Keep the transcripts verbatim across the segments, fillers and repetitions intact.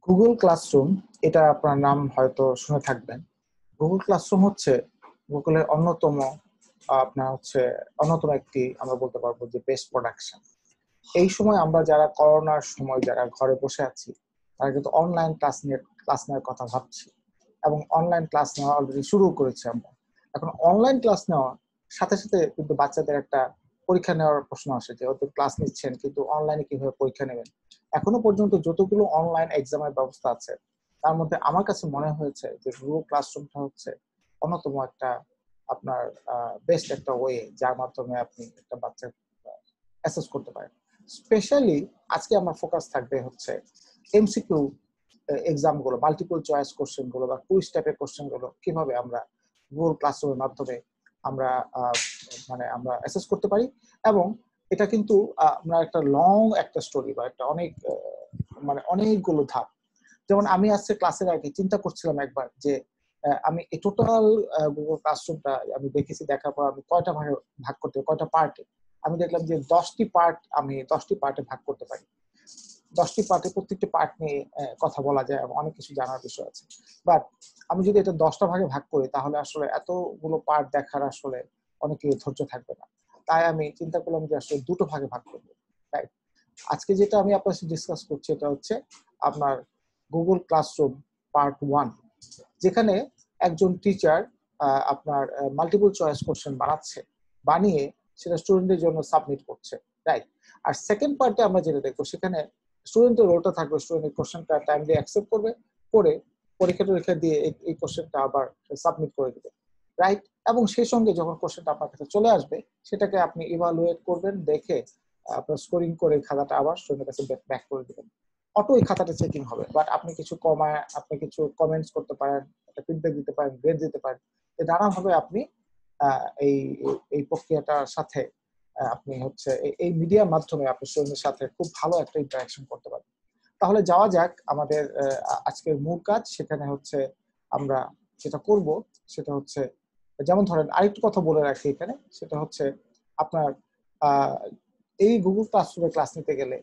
Google classroom, এটা আপনার নাম হয়তো শুনে থাকবেন। গুগল ক্লাসরুম হচ্ছে গুগলের অন্যতম আহ, আপনার হচ্ছে অন্যতম একটি আমরা বলতে পারবো যে বেস্ট প্রোডাকশন। এই সময় আমরা যারা করোনার সময় যারা ঘরে বসে আছি, তারা কিন্তু অনলাইন ক্লাস নিয়ে ক্লাস নেওয়ার কথা ভাবছি এবং অনলাইন ক্লাস নেওয়া অলরেডি শুরু করেছি আমরা। এখন অনলাইন ক্লাস নেওয়ার সাথে সাথে কিন্তু বাচ্চাদের একটা পরীক্ষা নেওয়ার প্রশ্ন আসে যে ওদের ক্লাস নিচ্ছেন কিন্তু অনলাইনে কিভাবে পরীক্ষা নেবেন। এখনো পর্যন্ত যতগুলো অনলাইন এক্সামের ব্যবস্থা আছে তার মধ্যে আমার কাছে মনে হয়েছে যে গুগল ক্লাসরুমটা হচ্ছে অন্যতম একটা আপনার বেস্ট একটা ওয়ে যার মাধ্যমে আপনি একটা বাচ্চা অ্যাসেস করতে পারেন। স্পেশালি আজকে আমার ফোকাস থাকবে হচ্ছে এমসিকিউ এক্সাম গুলো, মাল্টিপল চয়েস কোশ্চেন গুলো বা কুইজ টাইপের কোশ্চেন গুলো কিভাবে আমরা গুগল ক্লাসরুমের মাধ্যমে আমরা আহ, মানে আমরা অ্যাসেস করতে পারি। এবং এটা কিন্তু আহ, আমরা একটা লং একটা স্টোরি বা একটা অনেক আহ, মানে অনেকগুলো ধাপ। যেমন আমি আজকে ক্লাসের আগে চিন্তা করছিলাম একবার যে আহ, আমি এই টোটাল গুগল ক্লাসরুমটা আমি দেখেছি, দেখার পর আমি কয়টা ভাগে ভাগ করতে কয়টা পার্টে আমি দেখলাম যে দশটি পার্ট আমি দশটি পার্টে ভাগ করতে পারি। দশটি পার্টে প্রত্যেকটি পার্ট নিয়ে আহ, কথা বলা যায় এবং অনেক কিছু জানার বিষয় আছে। বাট আমি যদি এটা দশটা ভাগে ভাগ করি তাহলে আসলে এতগুলো পার্ট দেখার আসলে অনেকে ধৈর্য থাকবে না। তাই আমি চিন্তা করলাম যে আসলে দুটো ভাগে ভাগ করবো। রাইট। আজকে যেটা আমি আপনার সাথে ডিসকাস করছি এটা হচ্ছে আপনার গুগল ক্লাসরুম পার্ট ওয়ান, যেখানে একজন টিচার আপনার মাল্টিপল চয়েস কোশ্চেন বানাচ্ছে, বানিয়ে সেটা স্টুডেন্টের জন্য সাবমিট করছে। রাইট। আর সেকেন্ড পার্টে আমরা যেটা দেখবো সেখানে স্টুডেন্টের রোলটা থাকবে, স্টুডেন্টের কোশ্চেনটা টাইমলি অ্যাকসেপ্ট করবে, করে পরীক্ষা টরীক্ষা দিয়ে এই কোশ্চেনটা আবার সাবমিট করে দিবে। রাইট। এবং সেই সঙ্গে যখন কোশ্চেনটা আপনার কাছে চলে আসবে সেটাকে আপনি ইভালুয়েট করবেন, দেখে আপনার স্কোরিং করে খাতাটা আবার স্টুডেন্টের কাছে ব্যাক করে দিবেন। অটো এই খাতাটা চেকিং হবে, বাট আপনি কিছু কমায় আপনি কিছু কমেন্টস করতে পারেন, একটা ফিডব্যাক দিতে পারেন, গ্রেড দিতে পারেন। নানাভাবে আপনি আহ, এই এই প্রক্রিয়াটার সাথে আহ, আপনি হচ্ছে এই মিডিয়ার মাধ্যমে আপনি স্টুডেন্টের সাথে খুব ভালো একটা ইন্টারাকশন করতে পারেন। তাহলে যাওয়া যাক আমাদের আজকের মূল কাজ। সেখানে হচ্ছে আমরা যেটা করব সেটা হচ্ছে, যেমন ধরেন আরেকটু কথা বলে রাখি এখানে, সেটা হচ্ছে আপনার আহ, এই গুগল ক্লাসরুমে ক্লাস নিতে গেলে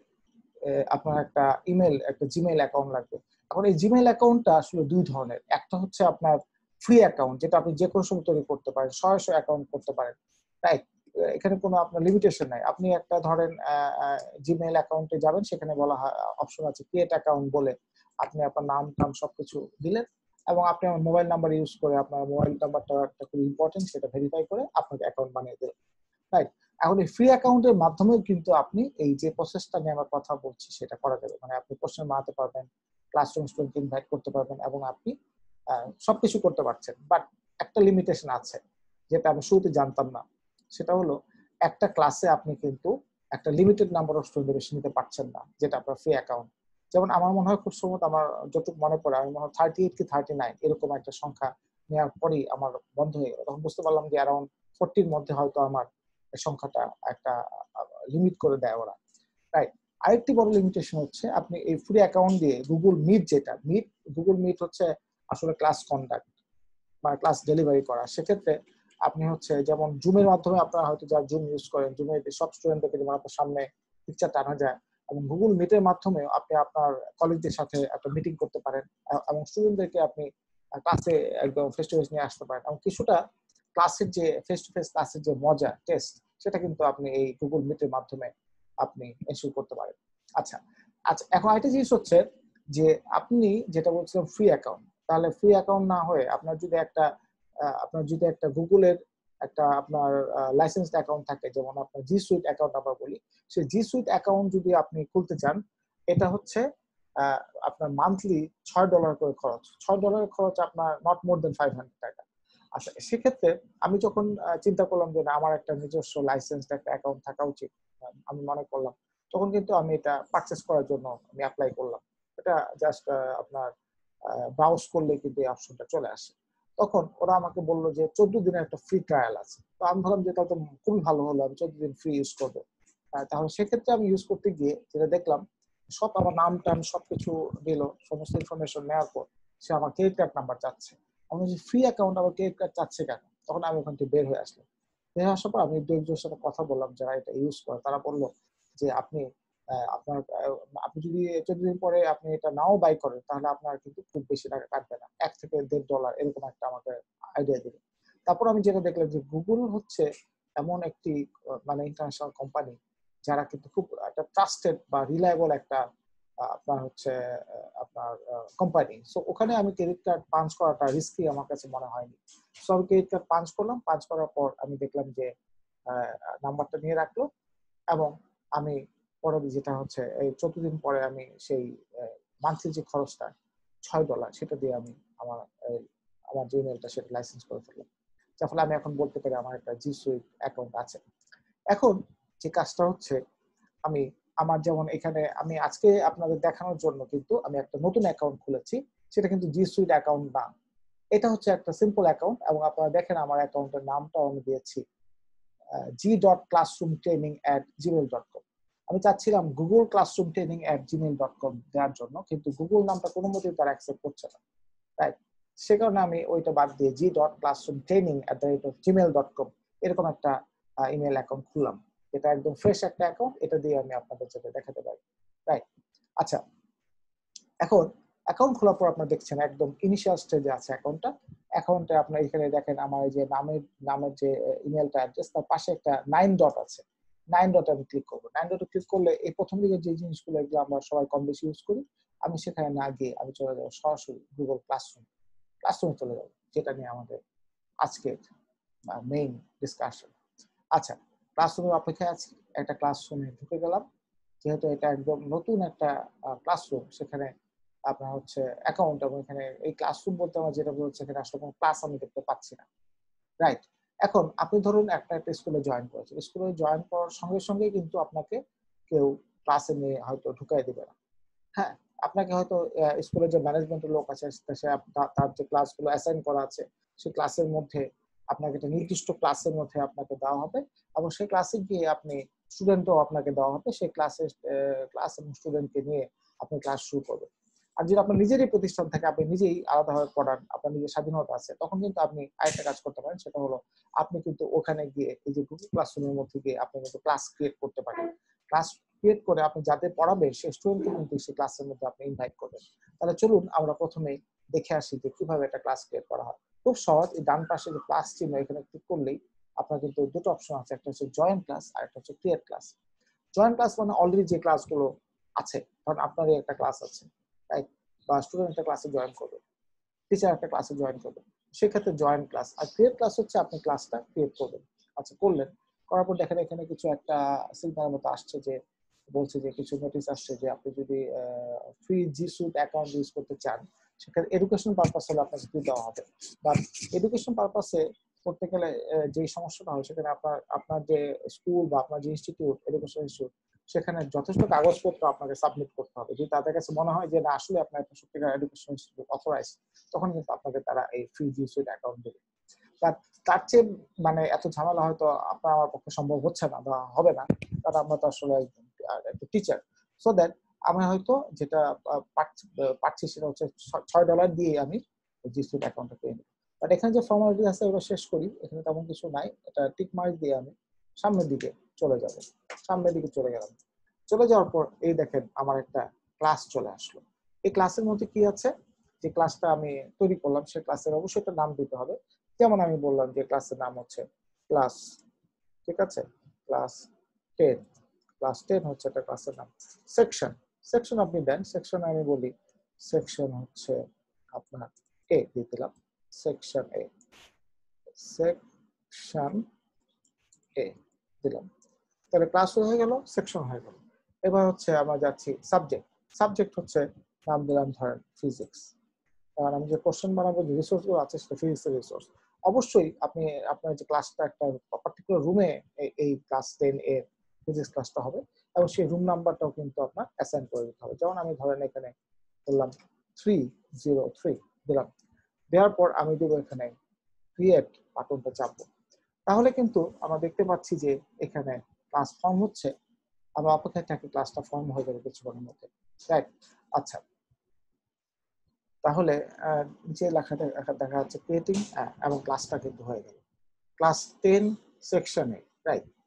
আপনার একটা ইমেল, একটা জিমেইল অ্যাকাউন্ট লাগবে। এখন এই জিমেইল অ্যাকাউন্টটা আসলে দুই ধরনের। একটা হচ্ছে আপনার ফ্রি অ্যাকাউন্ট, যেটা আপনি যে কোনো সময় তৈরি করতে পারেন, সরাসরি অ্যাকাউন্ট করতে পারেন। রাইট। এখানে কোনো আপনার লিমিটেশন নাই। আপনি একটা ধরেন জিমেইল অ্যাকাউন্টে যাবেন, সেখানে বলা হয় অপশন আছে ক্রিয়েট অ্যাকাউন্ট বলে, আপনি আপনার নাম টাম সবকিছু দিলেন এবং আপনি আমার মোবাইল নাম্বার ইউজ করে আপনার মোবাইল নাম্বারটা একটা খুব ইম্পর্টেন্ট, সেটা ভেরিফাই করে আপনাকে অ্যাকাউন্ট বানিয়ে দিলেন। রাইট। এখন এই ফ্রি অ্যাকাউন্টের মাধ্যমেও কিন্তু আপনি এই যে প্রসেসটা নিয়ে আমরা কথা বলছি সেটা করা যাবে। মানে আপনি কোশ্চেন বানাতে পারবেন, ক্লাসরুম স্টুডেন্ট ইনভাইট করতে পারবেন এবং আপনি সবকিছু করতে পারছেন। বাট একটা লিমিটেশন আছে, যেটা আমি শুরুতে জানতাম না। সেটা হলো একটা ক্লাসে আপনি কিন্তু একটা লিমিটেড নাম্বার অফ স্টুডেন্ট বেশি নিতে পারছেন না, যেটা আপনার ফ্রি অ্যাকাউন্ট। যেমন আমার মনে হয় খুব সম্ভবত, আমার যতটুকু মনে পড়ে, আমি মনে হয় থার্টি এইট কি থার্টি নাইন এরকম একটা সংখ্যা নেওয়ার পরেই আমার বন্ধ হয়ে গেল। তখন বুঝতে পারলাম যে অ্যারাউন্ড ফোরটির মধ্যে হয়তো আমার সংখ্যাটা একটা লিমিট করে দেয় ওরা। রাইট। আরেকটি বড় লিমিটেশন হচ্ছে আপনি এই ফ্রি অ্যাকাউন্ট দিয়ে গুগল মিট, যেটা মিট গুগল মিট হচ্ছে আসলে ক্লাস কন্ডাক্ট বা ক্লাস ডেলিভারি করা। সেক্ষেত্রে আপনি হচ্ছে যেমন জুমের মাধ্যমে আপনারা হয়তো যারা জুম ইউজ করেন, জুমে সব স্টুডেন্টদেরকে যেমন আপনার সামনে পিকচার টানা যায়, এবং গুগল মিটের মাধ্যমে আপনি আপনার কলিগদের সাথে একটা মিটিং করতে পারেন এবং স্টুডেন্টদেরকে আপনি ক্লাসে একদম ফেস টু ফেস নিয়ে আসতে পারেন। এবং কিছুটা ক্লাসের যে ফেস টু ফেস ক্লাসের যে মজা টেস্ট, সেটা কিন্তু আপনি এই গুগল মিটের মাধ্যমে আপনি এনশিওর করতে পারেন। আচ্ছা। আচ্ছা, এখন আরেকটা জিনিস হচ্ছে যে আপনি যেটা বলছিলাম ফ্রি অ্যাকাউন্ট, তাহলে ফ্রি অ্যাকাউন্ট না হয়ে আপনার যদি একটা আপনার যদি একটা গুগলের একটা আপনার লাইসেন্সড অ্যাকাউন্ট থাকে, যেমন আপনার জি সুইট অ্যাকাউন্ট আমরা বলি, সেই জি সুইট অ্যাকাউন্ট যদি আপনি খুলতে চান, এটা হচ্ছে আপনার মান্থলি ছয় ডলার করে খরচ। ছয় ডলারের খরচ আপনার not more than five hundred টাকা। আচ্ছা, সেক্ষেত্রে আমি যখন চিন্তা করলাম যে না, আমার একটা নিজস্ব লাইসেন্সড একটা অ্যাকাউন্ট থাকা উচিত, আমি মনে করলাম, তখন কিন্তু আমি এটা পারচেস করার জন্য আমি অ্যাপ্লাই করলাম। এটা জাস্ট আপনার ব্রাউজ করলে কিন্তু এই অপশনটা চলে আসে। তখন ওরা আমাকে বললো যে চোদ্দ দিনের একটা ফ্রি ট্রায়াল আছে। তো আমি ভাবলাম যে তাহলে তো খুবই ভালো হলো, আমি চোদ্দ দিন ফ্রি ইউজ করবো। তাহলে সেক্ষেত্রে আমি ইউজ করতে গিয়ে যেটা দেখলাম, সব আমার নাম টাম সবকিছু দিল, সমস্ত ইনফরমেশন নেওয়ার পর সে আমার ক্রেডিট কার্ড নাম্বার চাচ্ছে। আমি যে ফ্রি অ্যাকাউন্ট আমার ক্রেডিট কার্ড চাচ্ছে কেন? তখন আমি ওখান থেকে বের হয়ে আসলাম। বের হয়ে আসার পর আমি দু একজনের সাথে কথা বললাম যারা এটা ইউজ করে। তারা বললো যে আপনি আপনার আপনি যদি চোদ্দ দিন পরে আপনি এটা নাও বাই করেন তাহলে আপনার কিন্তু খুব বেশি টাকা কাটবে না, এক থেকে দেড় ডলার এরকম একটা আমাকে আইডিয়া দিবে। তারপর আমি যেটা দেখলাম যে গুগল হচ্ছে এমন একটি মানে ইন্টারন্যাশনাল কোম্পানি যারা কিন্তু খুব একটা ট্রাস্টেড বা রিলায়েবল একটা আপনার হচ্ছে আপনার কোম্পানি। সো ওখানে আমি ক্রেডিট কার্ড পাঞ্চ করাটা রিস্কি আমার কাছে মনে হয়নি। সো আমি ক্রেডিট কার্ড পাঞ্চ করলাম, পাঞ্চ করার পর আমি দেখলাম যে নাম্বারটা নিয়ে রাখলো এবং আমি পরে যেটা হচ্ছে এই চোদ্দ দিন পরে আমি সেই মান্থলি যে খরচটা ছয় ডলার সেটা দিয়ে আমি আমার আমার জিমেইলটা সেটা লাইসেন্স করে ফেললাম, যার ফলে আমি এখন বলতে পারি আমার একটা জি সুইট অ্যাকাউন্ট আছে। এখন যে কাজটা হচ্ছে আমি আমার যেমন এখানে আমি আজকে আপনাদের দেখানোর জন্য কিন্তু আমি একটা নতুন অ্যাকাউন্ট খুলেছি, সেটা কিন্তু জি সুইট অ্যাকাউন্ট না, এটা হচ্ছে একটা সিম্পল অ্যাকাউন্ট এবং আপনারা দেখেন আমার অ্যাকাউন্টের নামটাও আমি দিয়েছি G dot classroom training at Gmail dot com. আমি চাচ্ছিলাম Google classroom training at Gmail dot com দেওয়ার জন্য, কিন্তু গুগল নামটা কোনো মতেই তারা অ্যাকসেপ্ট করছে না, রাইট? সে কারণে আমি ওইটা বাদ দিয়ে G dot classroom training at the rate of Gmail dot com এরকম একটা ইমেল অ্যাকাউন্ট খুললাম। এটা একদম ফ্রেশ একটা অ্যাকাউন্ট, এটা দিয়ে আমি আপনাদের সাথে দেখাতে পারি, রাইট? আচ্ছা, এখন অ্যাকাউন্ট খোলার পর আপনারা দেখছেন একদম ইনিশিয়াল স্টেজে আছে অ্যাকাউন্টটা। অ্যাকাউন্টে আপনার এখানে দেখেন আমার এই যে নামের নামের যে ইমেলটা অ্যাড্রেস তার পাশে একটা নাইন ডট আছে, নাইন ডট আমি ক্লিক করবো। নাইন ডটে ক্লিক করলে এই প্রথম দিকে যে জিনিসগুলো এগুলো আমরা সবাই কম বেশি ইউজ করি, আমি সেখানে না গিয়ে আমি চলে যাবো সরাসরি গুগল ক্লাসরুম ক্লাসরুমে চলে যাবো, যেটা নিয়ে আমাদের আজকের মেইন ডিসকাশন। আচ্ছা, ক্লাসরুমের অপেক্ষায় আছি, একটা ক্লাসরুমে ঢুকে গেলাম। যেহেতু এটা একদম নতুন একটা ক্লাসরুম, সেখানে আপনার হচ্ছে অ্যাকাউন্ট এবং এখানে এই ক্লাসরুম বলতে আমার যেটা বলছে এখানে আসলে কোনো ক্লাস আমি দেখতে পাচ্ছি না, রাইট? এখন আপনি ধরুন একটা একটা স্কুলে জয়েন করেছেন, স্কুলে জয়েন করার সঙ্গে সঙ্গে কিন্তু আপনাকে কেউ ক্লাসে নিয়ে হয়তো ঢুকাই দিবে না। হ্যাঁ, আপনাকে হয়তো স্কুলের যে ম্যানেজমেন্টের লোক আছে সে তার যে ক্লাসগুলো অ্যাসাইন করা আছে সেই ক্লাসের মধ্যে আপনাকে একটা নির্দিষ্ট ক্লাসের মধ্যে আপনাকে দেওয়া হবে এবং সেই ক্লাসে গিয়ে আপনি স্টুডেন্টও আপনাকে দেওয়া হবে, সেই ক্লাসে ক্লাস এবং স্টুডেন্টকে নিয়ে আপনি ক্লাস শুরু করবেন। আর যদি আপনার নিজেরই প্রতিষ্ঠান থাকে, আপনি নিজেই আলাদাভাবে পড়ান, আপনার নিজের স্বাধীনতা আছে, তখন কিন্তু আপনি আরেকটা কাজ করতে পারেন, সেটা হলো আপনি কিন্তু ওখানে গিয়ে এই যে গুগল ক্লাসরুমের মধ্যে গিয়ে আপনি কিন্তু ক্লাস ক্রিয়েট করতে পারেন। ক্লাস ক্রিয়েট করে আপনি যাতে পড়াবেন সেই স্টুডেন্টকে কিন্তু সেই ক্লাসের মধ্যে আপনি ইনভাইট করবেন। তাহলে চলুন আমরা প্রথমে দেখে আসি যে কিভাবে একটা ক্লাস ক্রিয়েট করা হয়। খুব সহজ, এই ডান পাশে যে প্লাস চিহ্ন এখানে ক্লিক করলেই আপনার কিন্তু দুটো অপশন আছে, একটা হচ্ছে জয়েন ক্লাস আর একটা হচ্ছে ক্রিয়েট ক্লাস। জয়েন ক্লাস মানে অলরেডি যে ক্লাসগুলো আছে, কারণ আপনারই একটা ক্লাস আছে, রাইট? বা স্টুডেন্ট একটা ক্লাসে জয়েন করবে, টিচার একটা ক্লাসে জয়েন করবে, সেক্ষেত্রে জয়েন ক্লাস। আর ক্রিয়েট ক্লাস হচ্ছে আপনি ক্লাসটা ক্রিয়েট করবেন। আচ্ছা, করলেন, করার পর দেখেন এখানে কিছু একটা সিগন্যালের মতো আসছে, যে বলছে যে কিছু নোটিশ আসছে যে আপনি যদি free G Suite account use করতে চান সেখানে এডুকেশন পারপাস হলে আপনাকে ফ্রি দেওয়া হবে। বাট এডুকেশন পারপাসে করতে গেলে যে সমস্যাটা হয় সেখানে আপনার আপনার যে স্কুল বা আপনার যে ইনস্টিটিউট এডুকেশন ইনস্টিটিউট সেখানে যথেষ্ট কাগজপত্র আপনাকে সাবমিট করতে হবে। যদি তাদের কাছে মনে হয় যে না আসলে আপনার একটা সত্যিকার এডুকেশন ইনস্টিটিউট অথরাইজ, তখন কিন্তু আপনাকে তারা এই ফ্রি জি সুইট অ্যাকাউন্ট দেবে। তার চেয়ে মানে এত ঝামেলা হয়তো আপনার আমার পক্ষে সম্ভব হচ্ছে না বা হবে না, কারণ আমরা তো আসলে একটা টিচার। সো দ্যাট আমি হয়তো যেটা পাচ্ছি সেটা হচ্ছে ছয় ডলার দিয়ে আমি জি সুইট অ্যাকাউন্টটা পেয়ে নিই। বাট এখানে যে ফর্মালিটি আছে ওটা শেষ করি, এখানে তেমন কিছু নাই, এটা টিক মার্ক দিয়ে আমি সামনের দিকে চলে যাব। সামনের দিকে চলে গেলাম, চলে যাওয়ার পর এই দেখেন আমার একটা ক্লাস চলে আসলো। এই ক্লাসের মধ্যে কি আছে, যে ক্লাসটা আমি তৈরি করলাম সেই ক্লাসের অবশ্যই একটা নাম দিতে হবে। যেমন আমি বললাম যে ক্লাসের নাম হচ্ছে ক্লাস, ঠিক আছে, ক্লাস টেন। ক্লাস টেন হচ্ছে একটা ক্লাসের নাম। সেকশন, সেকশন আপনি দেন, সেকশন আমি বলি সেকশন হচ্ছে আপনার এ দিয়ে দিলাম, সেকশন এ, সেকশন এ দিলাম। তাহলে ক্লাস হয়ে গেল, সেকশন হয়ে গেল। এবার হচ্ছে আমরা যাচ্ছি সাবজেক্ট। সাবজেক্ট হচ্ছে নাম দিলাম ধরেন ফিজিক্স, কারণ আমি যে কোশ্চেন বানাবো যে রিসোর্স গুলো আছে সেটা ফিজিক্সের রিসোর্স। অবশ্যই আপনি আপনার যে ক্লাসটা একটা পার্টিকুলার রুমে এই ক্লাস টেন এর ফিজিক্স ক্লাসটা হবে এবং সেই রুম নাম্বারটাও কিন্তু আপনার অ্যাসাইন করে দিতে হবে। যেমন আমি ধরেন এখানে বললাম থ্রি জিরো থ্রি দিলাম, দেওয়ার পর আমি দেবো এখানে ক্রিয়েট বাটনটা চাপবো, তাহলে কিন্তু আমরা দেখতে পাচ্ছি যে এখানে ক্লাস ফর্ম হচ্ছে। আমরা অপেক্ষায় থাকি ক্লাসটা ফর্ম হয়ে যাবে কিছুক্ষণের মধ্যে, রাইট? আচ্ছা, তাহলে যে লেখাটা দেখা যাচ্ছে ক্রিয়েটিং এবং ক্লাসটা কিন্তু হয়ে গেল ক্লাস টেন সেকশনে, রাইট?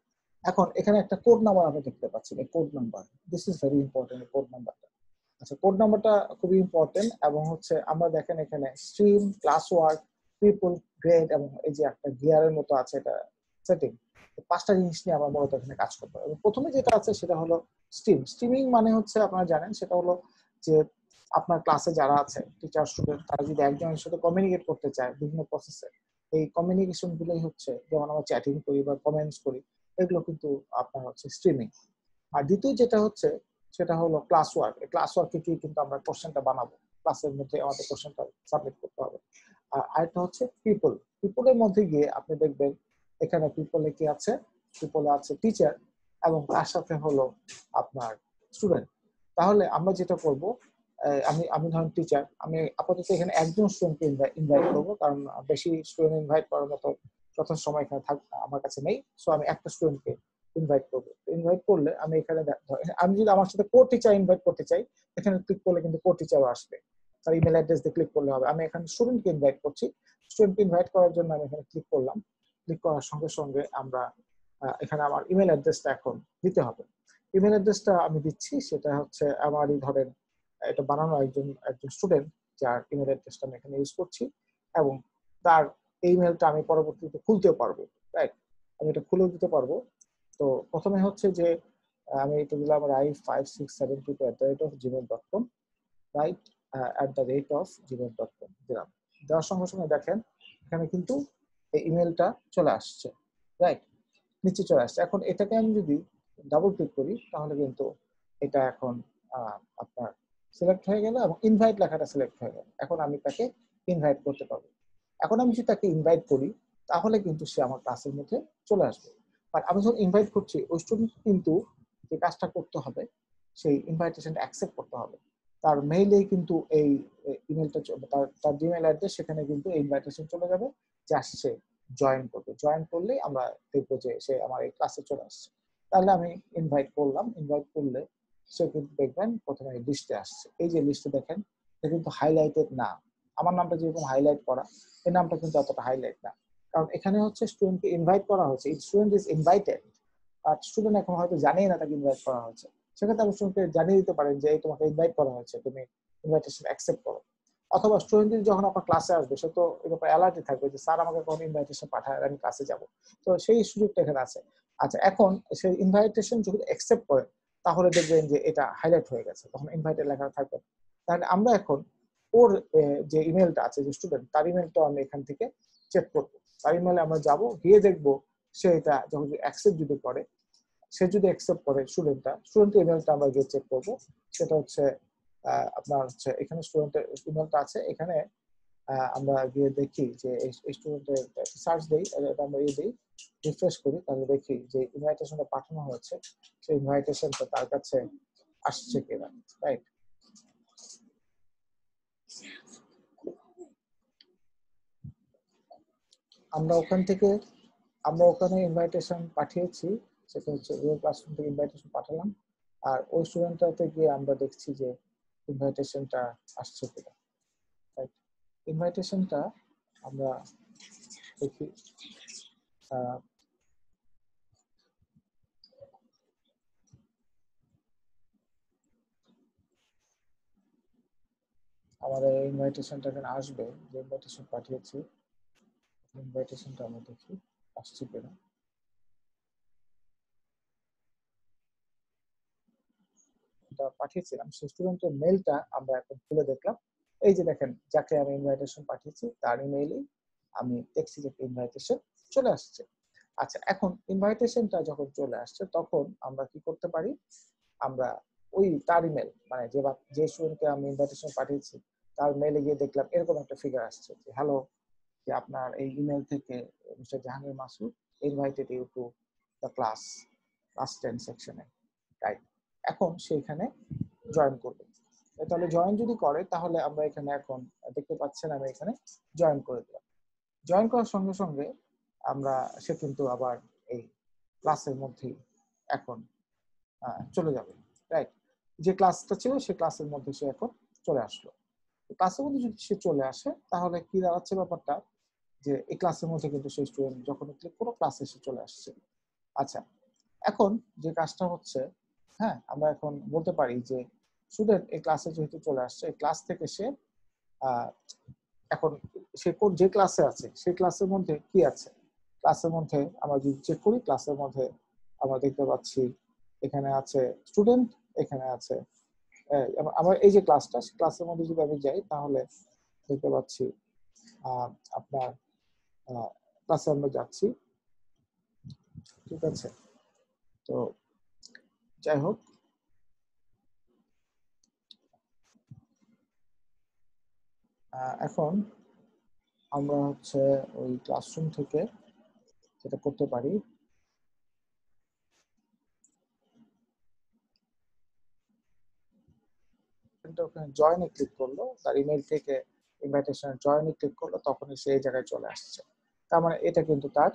এখন এখানে একটা কোড নাম্বার আমরা দেখতে পাচ্ছি, এই code number, this is very important, code নাম্বারটা। আচ্ছা, কোড নাম্বারটা খুবই ইম্পর্টেন্ট, এবং হচ্ছে আমরা দেখেন এখানে stream, class work, people, grade, এবং এই যে একটা গিয়ারের মতো আছে এটা সেটিং, পাঁচটা জিনিস নিয়ে আমরা মূলত এখানে কাজ করতে হবে। প্রথমে যেটা আছে সেটা হলো স্ট্রিম। স্ট্রিমিং মানে হচ্ছে আপনারা জানেন সেটা হলো যে আপনার ক্লাসে যারা আছে টিচার স্টুডেন্ট, তারা যদি একজনের সাথে কমিউনিকেট করতে চায় বিভিন্ন প্রসেসে, এই কমিউনিকেশন গুলোই হচ্ছে, যেমন আমরা চ্যাটিং করি বা কমেন্টস করি, এগুলো কিন্তু আপনার হচ্ছে স্ট্রিমিং। আর দ্বিতীয় যেটা হচ্ছে সেটা হলো ক্লাস ওয়ার্ক। এই ক্লাস ওয়ার্কে কি কিন্তু আমরা কোশ্চেনটা বানাবো, ক্লাসের মধ্যে আমাদের কোশ্চেনটা সাবমিট করতে হবে। আর আরেকটা হচ্ছে পিপল। পিপলের মধ্যে গিয়ে আপনি দেখবেন এখানে পিপলে কি আছে, পিপলে আছে টিচার এবং তার সাথে হলো আপনার স্টুডেন্ট। তাহলে আমরা যেটা করব, আমি আমি ধরেন টিচার, আমি আপাতত এখানে একজন স্টুডেন্টকে ইনভাইট করবো, কারণ বেশি স্টুডেন্ট ইনভাইট করার মতো যথেষ্ট সময় এখানে থাক আমার কাছে নেই। সো আমি একটা স্টুডেন্টকে ইনভাইট করবো। ইনভাইট করলে আমি এখানে আমি যদি আমার সাথে কো টিচার ইনভাইট করতে চাই, এখানে ক্লিক করলে কিন্তু কো টিচারও আসবে, তার ইমেল অ্যাড্রেস দিয়ে ক্লিক করলে হবে। আমি এখানে স্টুডেন্টকে ইনভাইট করছি, স্টুডেন্টকে ইনভাইট করার জন্য আমি এখানে ক্লিক করলাম। ক্লিক করার সঙ্গে সঙ্গে আমরা এখানে আমার ইমেল অ্যাড্রেসটা এখন দিতে হবে। ইমেল অ্যাড্রেসটা আমি দিচ্ছি, সেটা হচ্ছে আমারই ধরেন এটা বানানো একজন একজন স্টুডেন্ট, যার ইমেল অ্যাড্রেসটা আমি এখানে ইউজ করছি, এবং তার ইমেলটা আমি পরবর্তীতে খুলতেও পারবো, রাইট? আমি এটা খুলেও দিতে পারবো। তো প্রথমে হচ্ছে যে আমি এটা দিলাম রাই five six seven two at the rate of Gmail dot com, right at the rate of Gmail dot com দিলাম। দেওয়ার সঙ্গে সঙ্গে দেখেন এখানে কিন্তু এই ইমেলটা চলে আসছে, রাইট? নিচে চলে আসছে। এখন এটাকে আমি যদি ডাবল ক্লিক করি তাহলে কিন্তু এটা এখন আপনার সিলেক্ট হয়ে গেল এবং ইনভাইট লেখাটা সিলেক্ট হয়ে গেল। এখন আমি তাকে ইনভাইট করতে পারবো। এখন আমি যদি তাকে ইনভাইট করি তাহলে কিন্তু সে আমার ক্লাসের মধ্যে চলে আসবে। বাট আমি যখন ইনভাইট করছি ওই স্টুডেন্ট কিন্তু যে কাজটা করতে হবে, সেই ইনভাইটেশনটা অ্যাকসেপ্ট করতে হবে। তার মেইলে কিন্তু এই ইমেলটা, তার তার জিমেল অ্যাড্রেস, সেখানে কিন্তু এই ইনভাইটেশন চলে যাবে যে আসছে জয়েন করবে। জয়েন করলেই আমরা দেখবো যে সে আমার এই ক্লাসে চলে আসছে। তাহলে আমি ইনভাইট করলাম, ইনভাইট করলে সে কিন্তু দেখবেন প্রথমে লিস্টে আসছে। এই যে লিস্টে দেখেন এটা কিন্তু হাইলাইটেড না, আমার নামটা যেরকম হাইলাইট করা, এই নামটা কিন্তু অতটা হাইলাইট না, কারণ এখানে হচ্ছে স্টুডেন্টকে ইনভাইট করা হয়েছে, এই স্টুডেন্ট ইজ ইনভাইটেড। আর স্টুডেন্ট এখন হয়তো জানেই না তাকে ইনভাইট করা হয়েছে, সেক্ষেত্রে আপনি স্টুডেন্টকে জানিয়ে দিতে পারেন যে এই তোমাকে ইনভাইট করা হয়েছে, তুমি ইনভাইটেশন অ্যাকসেপ্ট করো। অথবা স্টুডেন্ট যখন আপনার ক্লাসে আসবে সে তো এর ব্যাপারে অ্যালার্টই থাকবে যে স্যার আমাকে কোন ইনভাইটেশন পাঠায়, আমি ক্লাসে যাব। তো সেই সুযোগটা এখানে আছে। আচ্ছা, এখন সেই ইনভাইটেশন যদি অ্যাকসেপ্ট করে তাহলে দেখবেন যে এটা হাইলাইট হয়ে গেছে, তখন ইনভাইটেড লেখা থাকবে। তাহলে আমরা এখন ওর যে ইমেলটা আছে, যে স্টুডেন্ট, তার ইমেলটা আমি এখান থেকে চেক করবো। তার ইমেলে আমরা যাব, গিয়ে দেখবো সে এটা যখন অ্যাকসেপ্ট যদি করে, সে যদি অ্যাকসেপ্ট করে স্টুডেন্টটা, স্টুডেন্টের ইমেলটা আমরা গিয়ে চেক করবো। সেটা হচ্ছে আপনার হচ্ছে এখানে স্টুডেন্টের ইমেলটা আছে, এখানে আমরা গিয়ে দেখি যে এই স্টুডেন্টের সার্চ দেই, এটা আমরা এই দিই, রিফ্রেশ করি, তাহলে দেখি যে ইনভাইটেশনটা পাঠানো হয়েছে সেই ইনভাইটেশনটা তার কাছে আসছে কিনা, রাইট? আমরা ওখান থেকে আমরা ওখানে ইনভাইটেশন পাঠিয়েছি, সেটা হচ্ছে ওই ক্লাসরুম থেকে ইনভাইটেশন পাঠালাম, আর ওই স্টুডেন্টটাতে গিয়ে আমরা দেখছি যে ইনভাইটেশনটা আসছে কিনা, রাইট? ইনভাইটেশনটা আমরা দেখি আমাদের ইনভাইটেশনটা এখানে আসবে, যে ইনভাইটেশন পাঠিয়েছি ইনভাইটেশনটা আমরা দেখি আসছে কিনা। এটা পাঠিয়েছিলাম, সেই স্টুডেন্টের মেইলটা আমরা এখন খুলে দেখলাম। এই যে দেখেন, যাকে আমি ইনভাইটেশন পাঠিয়েছি তার ইমেইলেই আমি দেখছি যে ইনভাইটেশন চলে আসছে। আচ্ছা, এখন ইনভাইটেশনটা যখন চলে আসছে তখন আমরা কি করতে পারি, আমরা ওই তার ইমেল, মানে যে যে স্টুডেন্টকে আমি ইনভাইটেশন পাঠিয়েছি তার মেইলে গিয়ে দেখলাম এরকম একটা ফিগার আসছে যে হ্যালো, যে আপনার এই ইমেল থেকে mister Jahangir Masud invited you to the class class ten সেকশনে, রাইট? এখন সেইখানে জয়েন করবে। তাহলে জয়েন যদি করে তাহলে আমরা এখানে এখন দেখতে পাচ্ছেন আমি এখানে জয়েন করে দিলাম। জয়েন করার সঙ্গে সঙ্গে আমরা সে কিন্তু আবার এই ক্লাসের মধ্যেই এখন চলে যাবে, রাইট? যে ক্লাসটা ছিল সেই ক্লাসের মধ্যে সে এখন চলে আসলো। ক্লাসের মধ্যে যদি সে চলে আসে তাহলে কি দাঁড়াচ্ছে ব্যাপারটা, যে এই ক্লাসের মধ্যে কিন্তু সেই স্টুডেন্ট যখন ক্লিক করো ক্লাসে এসে চলে আসছে। আচ্ছা, এখন যে কাজটা হচ্ছে, হ্যাঁ, আমরা এখন বলতে পারি যে স্টুডেন্ট এই ক্লাসে যেহেতু চলে আসছে, এই ক্লাস থেকে সে এখন সে কোন যে ক্লাসে আছে সেই ক্লাসের মধ্যে কি আছে। ক্লাসের মধ্যে আমরা যদি চেক করি, ক্লাসের মধ্যে আমরা দেখতে পাচ্ছি এখানে আছে স্টুডেন্ট, এখানে আছে আমার এই যে ক্লাসটা, ক্লাসের মধ্যে যদি আমি যাই তাহলে দেখতে পাচ্ছি আপনার ক্লাসে আমরা যাচ্ছি, ঠিক আছে। তো যাই হোক, এখন আমরা হচ্ছে ওই ক্লাসরুম থেকে যেটা করতে পারি, ওখানে জয়েনে ক্লিক করলো, তার ইমেল থেকে ইনভাইটেশনে জয়েনে ক্লিক করলো, তখনই সে এই জায়গায় চলে আসছে। তার মানে এটা কিন্তু তার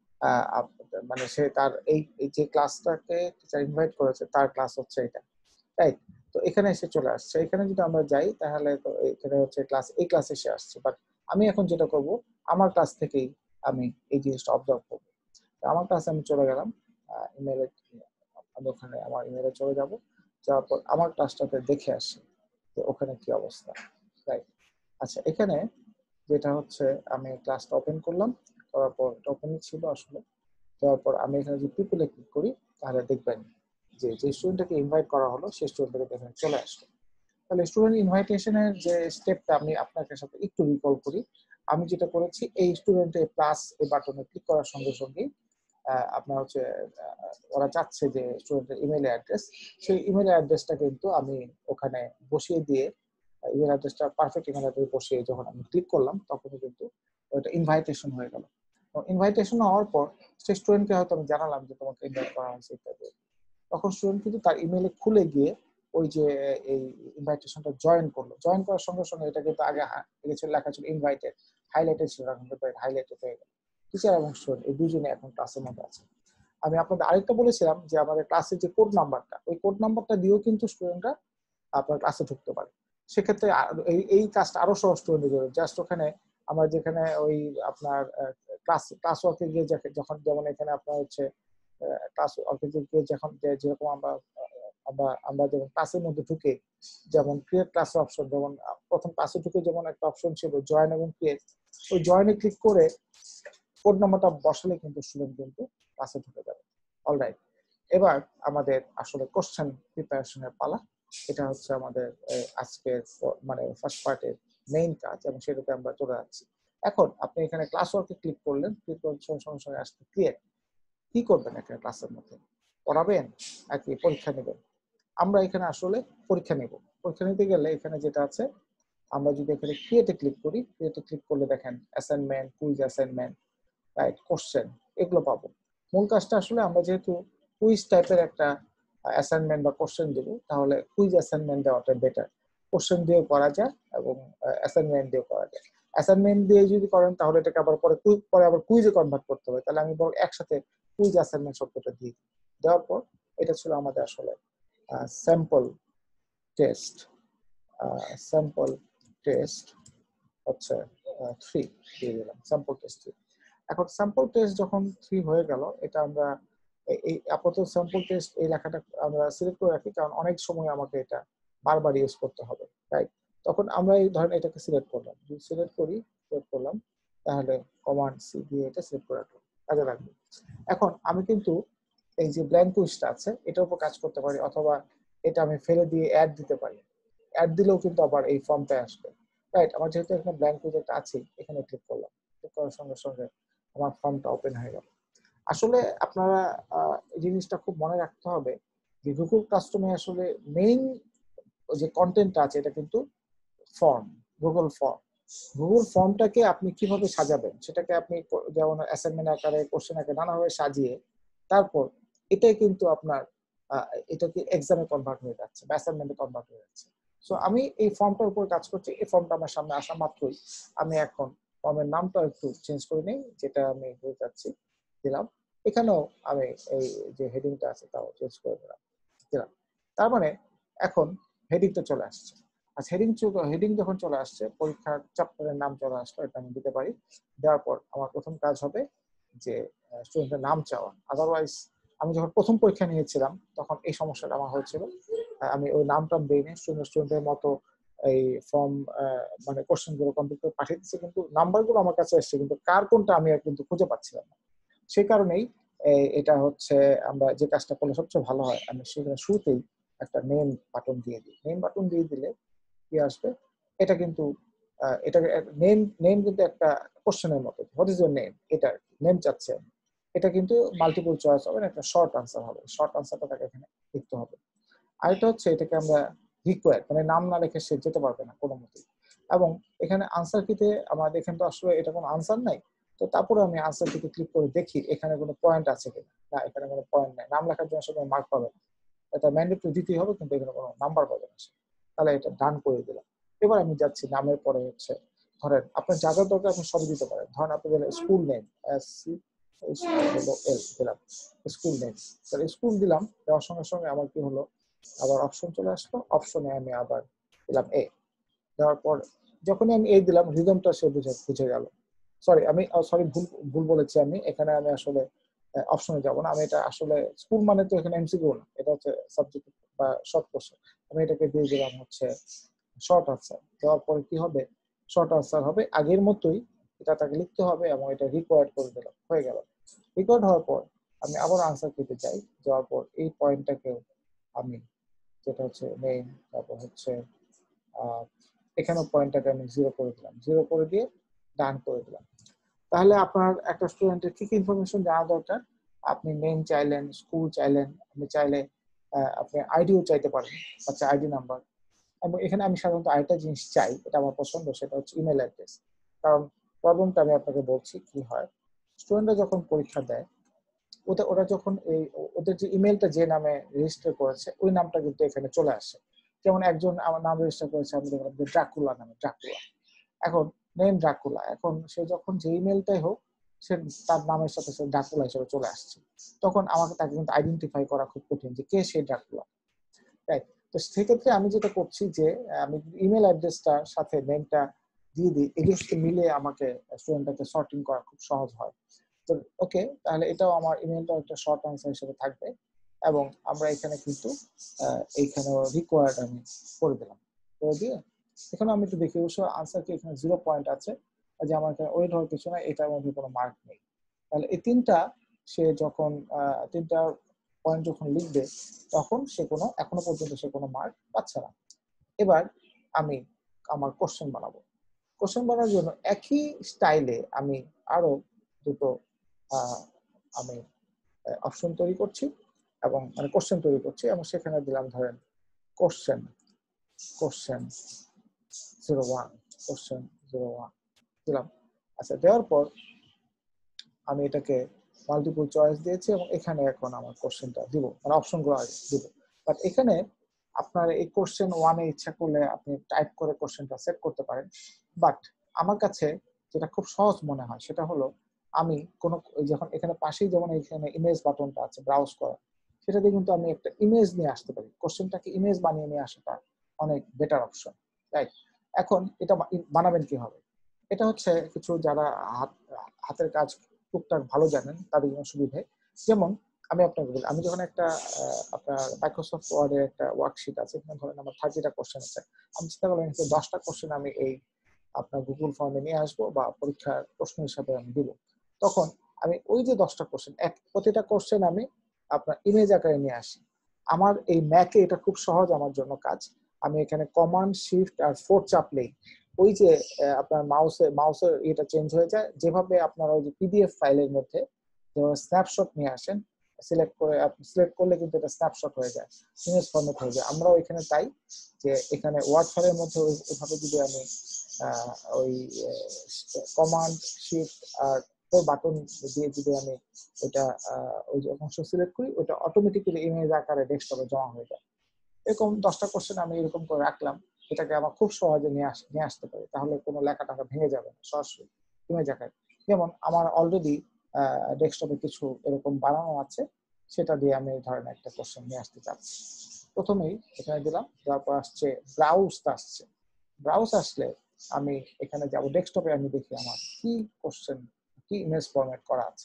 মানে সে তার এই যে ক্লাসটাকে টিচার ইনভাইট করেছে তার ক্লাস হচ্ছে এটা, রাইট। তো এখানে এসে চলে আসছে। এখানে যদি আমরা যাই তাহলে তো এখানে হচ্ছে ক্লাস, এই ক্লাসে এসে আসছে। বাট আমি এখন যেটা করব, আমার ক্লাস থেকেই আমি এই জিনিসটা অবজার্ভ করবো। আমার ক্লাসে আমি চলে গেলাম, ইমেলে আমি ওখানে আমার ইমেলে চলে যাব, যাওয়ার পর আমার ক্লাসটাতে দেখে আসি যে ওখানে কি অবস্থা, রাইট। আচ্ছা, এখানে যেটা হচ্ছে আমি ক্লাসটা ওপেন করলাম, করার পর এটা ওপেনই ছিল আসলে। যাওয়ার পর আমি এখানে যদি পিপলে ক্লিক করি তাহলে দেখবেন যে যে স্টুডেন্টটাকে ইনভাইট করা হলো সেই স্টুডেন্টটাকে এখানে চলে আসলো। তাহলে স্টুডেন্ট ইনভাইটেশনের যে স্টেপটা আমি আপনাকে সাথে একটু রিকল করি। আমি যেটা করেছি, এই স্টুডেন্টের প্লাস এই বাটনে ক্লিক করার সঙ্গে সঙ্গে আপনার হচ্ছে ওরা চাচ্ছে যে স্টুডেন্টের ইমেল অ্যাড্রেস, সেই ইমেল অ্যাড্রেসটা কিন্তু আমি ওখানে বসিয়ে দিয়ে, ইমেল অ্যাড্রেসটা পারফেক্ট ইমেল অ্যাড্রেস বসিয়ে যখন আমি ক্লিক করলাম তখনই কিন্তু ওটা ইনভাইটেশন হয়ে গেল। ইনভাইটেশন হওয়ার পর সেই স্টুডেন্টকে হয়তো আমি জানালাম যে তোমাকে ইনভাইট করা হয়েছে ইত্যাদি, তখন স্টুডেন্ট কিন্তু তার ইমেলে খুলে গিয়ে ওই যে এই ইনভাইটেশনটা জয়েন করলো। জয়েন করার সঙ্গে সঙ্গে এটা কিন্তু আগে ছিল লেখা ছিল ইনভাইটেড, হাইলাইটেড ছিল, এখন কিন্তু হাইলাইটেড হয়ে গেল। টিচার এবং স্টুডেন্ট এই দুজনে এখন ক্লাসের মধ্যে আছে। আমি আপনাদের আরেকটা বলেছিলাম যে আমাদের ক্লাসের যে কোড নাম্বারটা, ওই কোড নাম্বারটা দিয়েও কিন্তু স্টুডেন্টরা আপনার ক্লাসে ঢুকতে পারে। সেক্ষেত্রে এই এই কাজটা আরো সহজ স্টুডেন্টের জন্য। জাস্ট ওখানে আমরা যেখানে ওই আপনার ক্লাস ক্লাস ওয়ার্কে গিয়ে যখন, যেমন এখানে আপনার হচ্ছে ক্লাস ওয়ার্কে গিয়ে যখন যেরকম আমরা আমরা আমরা যেমন ক্লাসের মধ্যে ঢুকে যেমন ক্রিয়েট ক্লাস অপশন, যেমন প্রথম ক্লাসে ঢুকে যেমন একটা অপশন ছিল জয়েন এবং ক্রিয়েট, ওই জয়েনে ক্লিক করে কোড নাম্বারটা বসালে কিন্তু স্টুডেন্ট কিন্তু ক্লাসে ঢুকে যাবে। অলরাইট, এবার আমাদের আসলে কোশ্চেন প্রিপারেশনের পালা। এটা হচ্ছে আমাদের আজকের মানে ফার্স্ট পার্টের মেইন কাজ, এবং সেটাতে আমরা চলে যাচ্ছি। এখন আপনি এখানে ক্লাস ওয়ার্কে ক্লিক করলেন, ক্লিক করার সঙ্গে সঙ্গে আসতে ক্রিয়েট। কি করবেন এখানে ক্লাসের মধ্যে? পড়াবেন নাকি পরীক্ষা নেবেন? আমরা এখানে আসলে পরীক্ষা নেব। পরীক্ষা নিতে গেলে এখানে যেটা আছে, আমরা যদি এখানে ক্রিয়েটে ক্লিক করি, ক্রিয়েটে ক্লিক করলে দেখেন assignment, quiz assignment, right, question, এগুলো পাবো। মূল কাজটা আসলে আমরা যেহেতু কুইজ টাইপের একটা অ্যাসাইনমেন্ট বা কোশ্চেন দেবো, তাহলে কুইজ অ্যাসাইনমেন্ট দেওয়াটা বেটার। কোশ্চেন দিয়ে করা যায় এবং অ্যাসাইনমেন্ট দিয়ে করা যায়। অ্যাসাইনমেন্ট দিয়ে যদি করেন তাহলে এটাকে আবার পরে পরে আবার কুইজে কনভার্ট করতে হবে। তাহলে আমি বল একসাথে কুইজ অ্যাসাইনমেন্ট শব্দটা দিই। দেওয়ার পর এটা ছিল আমাদের আসলে স্যাম্পল টেস্ট। স্যাম্পল টেস্ট হচ্ছে থ্রি দিয়ে দিলাম, স্যাম্পল টেস্ট থ্রি। এখন স্যাম্পল টেস্ট যখন থ্রি হয়ে গেল, এটা আমরা এই আপাতত স্যাম্পল টেস্ট এই লেখাটা আমরা সিলেক্ট করে রাখি, কারণ অনেক সময় আমাকে এটা বারবার ইউজ করতে হবে, রাইট। তখন আমরা এই ধরেন এটাকে সিলেক্ট করলাম, যদি সিলেক্ট করি, সিলেক্ট করলাম, তাহলে কমান্ড সি দিয়ে এটা সিলেক্ট করে রাখলাম, কাজে লাগবে। এখন আমি কিন্তু এই যে ব্ল্যাঙ্ক কুইজটা আছে এটার উপর কাজ করতে পারি, অথবা এটা আমি ফেলে দিয়ে অ্যাড দিতে পারি। অ্যাড দিলেও কিন্তু আবার এই ফর্মটা আসবে, রাইট। আমার যেহেতু এখানে ব্ল্যাঙ্ক কুইজ একটা আছে, এখানে ক্লিক করলাম, ক্লিক করার সঙ্গে সঙ্গে আমার ফর্মটা ওপেন হয়ে গেল। আসলে আপনারা এই জিনিসটা খুব মনে রাখতে হবে যে গুগল ক্লাসরুমে আসলে মেইন যে কন্টেন্টটা আছে এটা কিন্তু ফর্ম, গুগল ফর্ম। গুগল ফর্মটাকে আপনি কিভাবে সাজাবেন, সেটাকে আপনি যেমন অ্যাসাইনমেন্ট আকারে, কোশ্চেন আকারে নানাভাবে সাজিয়ে তারপর এটাই কিন্তু আপনার এটাকে এক্সামে কনভার্ট হয়ে যাচ্ছে বা অ্যাসাইনমেন্টে কনভার্ট হয়ে যাচ্ছে। সো আমি এই ফর্মটার উপর কাজ করছি। এই ফর্মটা আমার সামনে আসা মাত্রই আমি এখন ফর্মের নামটা একটু চেঞ্জ করে নিই, যেটা আমি বলতে চাচ্ছি, দিলাম। এখানেও আমি এই যে হেডিংটা আছে তাও চেঞ্জ করে দিলাম দিলাম তার মানে এখন হেডিংটা চলে আসছে। আচ্ছা, হেডিং হেডিং যখন চলে আসছে, পরীক্ষার চ্যাপ্টারের নাম চলে আসলো, এটা আমি দিতে পারি। দেওয়ার পর আমার প্রথম কাজ হবে যে স্টুডেন্টের নাম চাওয়া। আদারওয়াইজ আমি যখন প্রথম পরীক্ষা নিয়েছিলাম তখন এই সমস্যাটা আমার হয়েছিল। আমি ওই নামটা দিইনি, স্টুডেন্ট স্টুডেন্টের মতো এই ফর্ম মানে কোশ্চেন গুলো কমপ্লিট করে পাঠিয়ে দিচ্ছে, কিন্তু নাম্বারগুলো আমার কাছে এসছে, কিন্তু কার কোনটা আমি আর কিন্তু খুঁজে পাচ্ছিলাম না। সেই কারণেই এটা হচ্ছে আমরা যে কাজটা করলে সবচেয়ে ভালো হয়, আমি সেখানে শুরুতেই একটা নেম বাটন দিয়ে দিই। নেম বাটন দিয়ে দিলে কি আসবে, এটা কিন্তু এটা নেম নেম কিন্তু একটা কোশ্চেনের মতো, হোয়াট ইজ ইউর নেম, এটা নেম চাচ্ছে, এটা কিন্তু মাল্টিপল চয়েস হবে না, একটা শর্ট আনসার হবে। শর্ট আনসারটা তাকে এখানে লিখতে হবে। আরেকটা হচ্ছে এটাকে আমরা রিকোয়ার, মানে নাম না লিখে সে যেতে পারবে না কোনো মতেই। এবং এখানে আনসার কিতে আমাদের এখানে তো আসলে এটা কোনো আনসার নাই, তো তারপরে আমি আনসার কিতে ক্লিক করে দেখি এখানে কোনো পয়েন্ট আছে কিনা। না, এখানে কোনো পয়েন্ট নাই। নাম লেখার জন্য আসলে মার্ক পাবে না, এটা ম্যান্ডেটরি দিতেই হবে, কিন্তু এখানে কোনো নাম্বার পাবে না। তাহলে এটা ডান করে দিলাম। এবার আমি যাচ্ছি নামের পরে হচ্ছে ধরেন আপনার যা যা দরকার আপনি সবই দিতে পারেন। ধরেন আপনি দিলেন school name, S C L দিলাম, স্কুল নেম। তাহলে স্কুল দিলাম, দেওয়ার সঙ্গে সঙ্গে আমার কি হলো, আবার অপশন চলে আসলো। অপশনে আমি আবার দিলাম এ। দেওয়ার পর যখনই আমি এই দিলাম, রিদমটা সে বুঝে বুঝে গেল। সরি আমি সরি ভুল ভুল বলেছি। আমি এখানে আমি আসলে অপশনে যাব না। আমি এটা আসলে স্কুল মানে তো এখানে এমসিকিউ না, এটা হচ্ছে সাবজেক্ট বা শর্ট কোশ্চেন। আমি এটাকে দিয়ে দিলাম হচ্ছে শর্ট আনসার। দেওয়ার পরে কি হবে, শর্ট আনসার হবে আগের মতোই, এটা তাকে লিখতে হবে এবং এটা রিকোয়ার্ড করে দিলাম, হয়ে গেল। রিকোয়ার্ড হওয়ার পর আমি আবার আনসার দিতে চাই। যাওয়ার পর এই পয়েন্টটাকে আমি যেটা হচ্ছে নেম, তারপর হচ্ছে এখানেও পয়েন্টটাকে আমি জিরো করে দিলাম, জিরো করে দিয়ে ডান করে দিলাম। তাহলে আপনার একটা স্টুডেন্টের কি কি ইনফরমেশন জানা দরকার, আপনি নেম চাইলেন, স্কুল চাইলেন, আপনি চাইলে আপনি আইডিও চাইতে পারেন, আচ্ছা আইডি নাম্বার। এবং এখানে আমি সাধারণত আরেকটা জিনিস চাই, এটা আমার পছন্দ, সেটা হচ্ছে ইমেল অ্যাড্রেস। কারণ প্রবলেমটা আমি আপনাকে বলছি কি হয়, স্টুডেন্টরা যখন পরীক্ষা দেয় ওটা ওরা যখন এই ওদের যে ইমেলটা যে নামে রেজিস্টার করেছে ওই নামটা কিন্তু এখানে চলে আসে। যেমন একজন আমার নাম রেজিস্টার করেছে আমি দেখলাম যে ড্রাকুলা নামে, ড্রাকুলা, এখন নেম ড্রাকুলা, এখন সে যখন যে ইমেলটাই হোক সে তার নামের সাথে সে ড্রাকুলা হিসেবে চলে আসছে, তখন আমাকে তাকে কিন্তু আইডেন্টিফাই করা খুব কঠিন যে কে সেই ড্রাকুলা, রাইট? তো সেক্ষেত্রে আমি যেটা করছি যে আমি ইমেল অ্যাড্রেসটার সাথে নেমটা দিয়ে দিই, এগেইনস্ট মিলে আমাকে স্টুডেন্টটাকে সর্টিং করা খুব সহজ হয়। তো ওকে, তাহলে এটাও আমার ইমেলটাও একটা শর্ট আনসার হিসেবে থাকবে। এবং আমরা এখানে কিন্তু এইখানে রিকোয়ার্ড আমি করে দিলাম, করে দিয়ে এখানে আমি একটু দেখি অবশ্য আনসার কি এখানে জিরো পয়েন্ট আছে, যে আমার এখানে ওয়েট হওয়ার কিছু না, এটার মধ্যে কোনো মার্ক নেই। তাহলে এই তিনটা সে যখন তিনটা পয়েন্ট যখন লিখবে তখন সে কোনো এখনো পর্যন্ত সে কোনো মার্ক পাচ্ছে না। এবার আমি আমার কোশ্চেন বানাবো। কোশ্চেন বানানোর জন্য একই স্টাইলে আমি আরো দুটো আমি অপশন তৈরি করছি এবং মানে কোশ্চেন তৈরি করছি এবং সেখানে দিলাম ধরেন question question zero one, question zero one দিলাম। আচ্ছা, দেওয়ার পর আমি এটাকে মাল্টিপল চয়েস দিয়েছি এবং এখানে এখন আমার কোশ্চেনটা দিব, মানে অপশনগুলো দিব। বাট এখানে আপনার এই কোশ্চেন ওয়ানে ইচ্ছা করলে আপনি টাইপ করে কোশ্চেনটা সেট করতে পারেন। বাট আমার কাছে যেটা খুব সহজ মনে হয় সেটা হলো আমি কোনো যখন এখানে পাশেই যেমন এখানে ইমেজ বাটনটা আছে ব্রাউজ করা, সেটা দিয়ে কিন্তু আমি একটা ইমেজ নিয়ে আসতে পারি। কোশ্চেনটাকে ইমেজ বানিয়ে নিয়ে আসাটা অনেক বেটার অপশন, রাইট? এখন এটা বানাবেন কি হবে, এটা হচ্ছে কিছু যারা হাত হাতের কাজ টুকটাক ভালো জানেন তাদের জন্য সুবিধে। যেমন আমি আপনাকে বলি, আমি যখন একটা আপনার মাইক্রোসফট ওয়ার্ডের একটা ওয়ার্কশিট আছে, এখানে ধরেন আমার থার্টিটা কোশ্চেন আছে, আমি চিন্তা করলাম দশটা কোশ্চেন আমি এই আপনার গুগল ফর্মে নিয়ে আসবো বা পরীক্ষার প্রশ্ন হিসাবে আমি দিব। তখন আমি ওই যে দশটা কোশ্চেন, এক প্রতিটা কোশ্চেন আমি আপনার ইমেজ আকারে নিয়ে আসি। আমার এই ম্যাকে এটা খুব সহজ আমার জন্য কাজ। আমি এখানে কমান্ড শিফট আর ফোর চাপলেই ওই যে আপনার মাউসে মাউসের এটা চেঞ্জ হয়ে যায়, যেভাবে আপনারা ওই যে পিডিএফ ফাইলের মধ্যে স্ন্যাপশট নিয়ে আসেন, সিলেক্ট করে সিলেক্ট করলে কিন্তু এটা স্ন্যাপশট হয়ে যায়, ইমেজ ফরম্যাট হয়ে যায়। আমরাও এখানে তাই যে এখানে ওয়ার্ড ফাইলের মধ্যে ওইভাবে যদি আমি ওই কমান্ড শিফট আর ফোর বাটন দিয়ে যদি আমি ওইটা ওই যে অংশ সিলেক্ট করি, ওইটা অটোমেটিক্যালি ইমেজ আকারে ডেস্কটপে জমা হয়ে যায়। এরকম দশটা কোশ্চেন আমি এরকম করে রাখলাম, এটাকে আমার খুব সহজে নিয়ে আস নিয়ে আসতে পারি, তাহলে কোনো লেখা টাকা ভেঙে যাবে না, সরাসরি ইমেজ আকারে। যেমন আমার অলরেডি ডেস্কটপে কিছু এরকম বানানো আছে, সেটা দিয়ে আমি ধরেন একটা কোশ্চেন নিয়ে আসতে চাচ্ছি। প্রথমেই এখানে দিলাম, তারপর আসছে ব্রাউজ আসছে। ব্রাউজ আসলে আমি এখানে যাব ডেস্কটপে, আমি দেখি আমার কি কোশ্চেন কি ইমেজ ফরম্যাট করা আছে।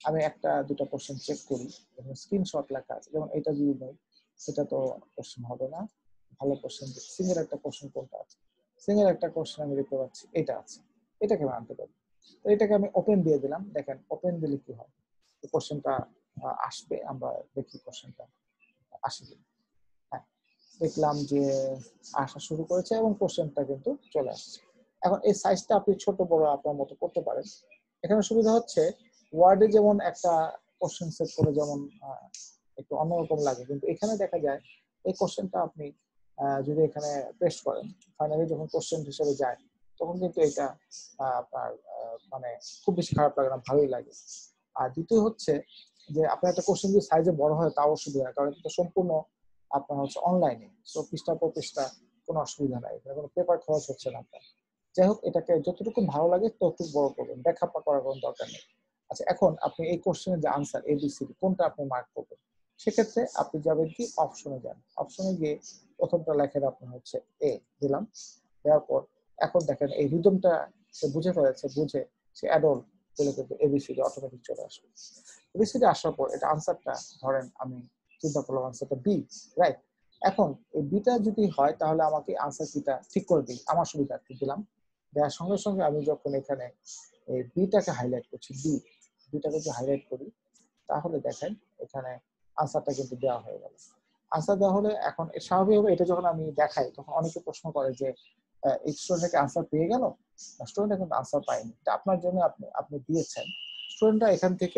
আমি একটা দুটো কোশ্চেন চেক করি, এবং স্ক্রিনশট লেখা আছে, যেমন এটা যদি নেই, এটা তো কোশ্চেন হবে না। ভালো কোশ্চেন, সিঙ্গেল একটা কোশ্চেন কোনটা আছে, সিঙ্গেল একটা কোশ্চেন আমি দেখতে পাচ্ছি এটা আছে, এটাকে আমি আনতে পারি। তো এটাকে আমি ওপেন দিয়ে দিলাম, দেখেন ওপেন দিলে কি হয়, কোশ্চেনটা আসবে, আমরা দেখি কোশ্চেনটা আসে কিনা। হ্যাঁ, দেখলাম যে আসা শুরু করেছে এবং কোশ্চেনটা কিন্তু চলে আসছে। এখন এই সাইজটা আপনি ছোট বড় আপনার মতো করতে পারেন। এখানে সুবিধা হচ্ছে ওয়ার্ডে যেমন একটা কোশ্চেন সেট করে যেমন একটু অন্যরকম লাগে, কিন্তু এখানে দেখা যায় এই কোশ্চেনটা আপনি যদি এখানে পেস্ট করেন, ফাইনালি যখন কোশ্চেন হিসেবে যায় তখন কিন্তু এটা আপনার মানে খুব বেশি খারাপ লাগে না, ভালোই লাগে। আর দ্বিতীয় হচ্ছে যে আপনার একটা কোশ্চেন যদি সাইজে বড় হয় তাও অসুবিধা হয়, কারণ এটা সম্পূর্ণ আপনার হচ্ছে অনলাইনে, সো পৃষ্ঠা পর পৃষ্ঠা কোনো অসুবিধা নাই, এখানে কোনো পেপার খরচ হচ্ছে না আপনার। যাই হোক, এটাকে যতটুকু ভালো লাগে ততটুকু বড় করবেন, ব্যাখ্যা করার কোনো দরকার নেই। আচ্ছা, এখন আপনি এই কোশ্চেনের যে আনসার এবিসিডি কোনটা আপনি মার্ক করবেন, সেক্ষেত্রে আপনি যাবেন কি অপশনে যান, অপশনে গিয়ে প্রথমটা লেখেন আপনার হচ্ছে এ দিলাম, দেওয়ার পর এখন দেখেন এই রিদমটা সে বুঝে ফেলেছে, বুঝে সে অ্যাডল বলে কিন্তু এবিসিডি অটোমেটিক চলে আসবে। এবিসিডি আসার পর এটা আনসারটা ধরেন আমি চিন্তা করলাম আনসারটা বি, রাইট। এখন এই বিটা যদি হয় তাহলে আমাকে আনসার কিটা ঠিক করে দিই, আমার সুবিধার্থে দিলাম। দেওয়ার সঙ্গে সঙ্গে আমি যখন এখানে এই বিটাকে হাইলাইট করছি, বি বিটাকে যদি হাইলাইট করি তাহলে দেখেন এখানে আনসারটা কিন্তু দেওয়া হয়ে গেল। আনসার দেওয়া হলে এখন স্বাভাবিকভাবে এটা যখন আমি দেখাই তখন অনেকে প্রশ্ন করে যে এই স্টুডেন্টকে আনসার পেয়ে গেল, স্টুডেন্টরা কিন্তু আনসার পায়নি, এটা আপনার জন্য আপনি আপনি দিয়েছেন, স্টুডেন্টরা এখান থেকে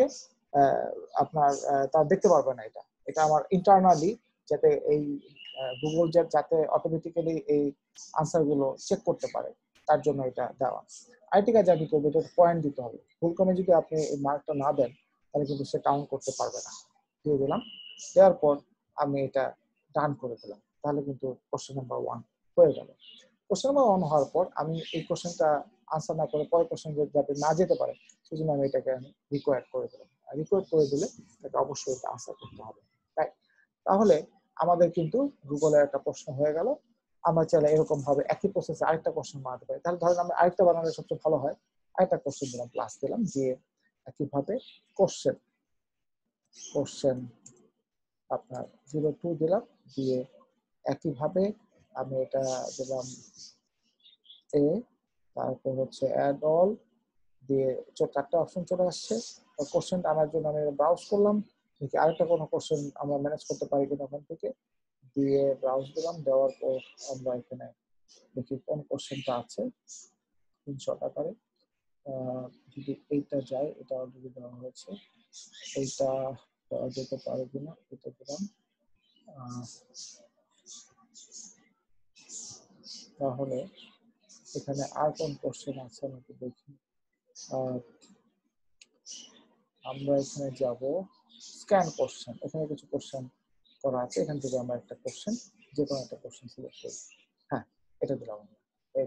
আপনার তারা দেখতে পারবে না, এটা এটা আমার ইন্টারনালি যাতে এই গুগল যাতে অটোমেটিক্যালি এই আনসার গুলো চেক করতে পারে তার জন্য এটা দেওয়া। আরেকটি কাজ আমি করবো, এটা পয়েন্ট দিতে হবে, ভুলক্রমে যদি আপনি এই মার্কটা না দেন তাহলে কিন্তু সে কাউন্ট করতে পারবে না। দিয়ে দিলাম, দেওয়ার পর আমি এটা ডান করে দিলাম, তাহলে কিন্তু কোশ্চেন নাম্বার ওয়ান হয়ে গেল। কোশ্চেন নাম্বার ওয়ান হওয়ার পর আমি এই কোশ্চেনটা আনসার না করে পরের কোশ্চেন যাতে না যেতে পারে সেজন্য আমি এটাকে আমি রিকোয়ার করে দিলাম। রিকোয়ার করে দিলে তাকে অবশ্যই এটা আনসার করতে হবে, রাইট। তাহলে আমাদের কিন্তু গুগলের একটা প্রশ্ন হয়ে গেল। আমরা চাইলে এরকম ভাবে একই প্রসেসে আরেকটা কোশ্চেন বানাতে পারি। তাহলে ধরেন আমরা আরেকটা বানালে সবচেয়ে ভালো হয়, আরেকটা কোশ্চেন দিলাম, প্লাস দিলাম, দিয়ে একইভাবে কোশ্চেন কোশ্চেন আপনার জিরো টু দিলাম, দিয়ে একইভাবে আমি এটা দিলাম এ, তারপর হচ্ছে অ্যাড অল, দিয়ে চারটা অপশন চলে আসছে। কোশ্চেন আনার জন্য আমি ব্রাউজ করলাম, দেখি আরেকটা কোনো কোশ্চেন আমরা ম্যানেজ করতে পারি কিনা ওখান থেকে, দিয়ে ব্রাউজ দিলাম, দেওয়ার পর আমরা এখানে দেখি কোন কোশ্চেনটা আছে স্ক্রিনশট আকারে। যদি এইটা যায়, এটা অলরেডি দেওয়া হয়েছে, এইটা দেওয়া যেতে পারে কিনা, এটা দিলাম। তাহলে এখানে আর কোন কোশ্চেন আছে আমাকে দেখি, আমরা এখানে যাব স্ক্যান কোশ্চেন, এখানে কিছু কোশ্চেন করা আছে, এখান থেকে আমরা একটা কোশ্চেন যে কোনো একটা কোশ্চেন সিলেক্ট করি। হ্যাঁ, এটা দিলাম আমরা,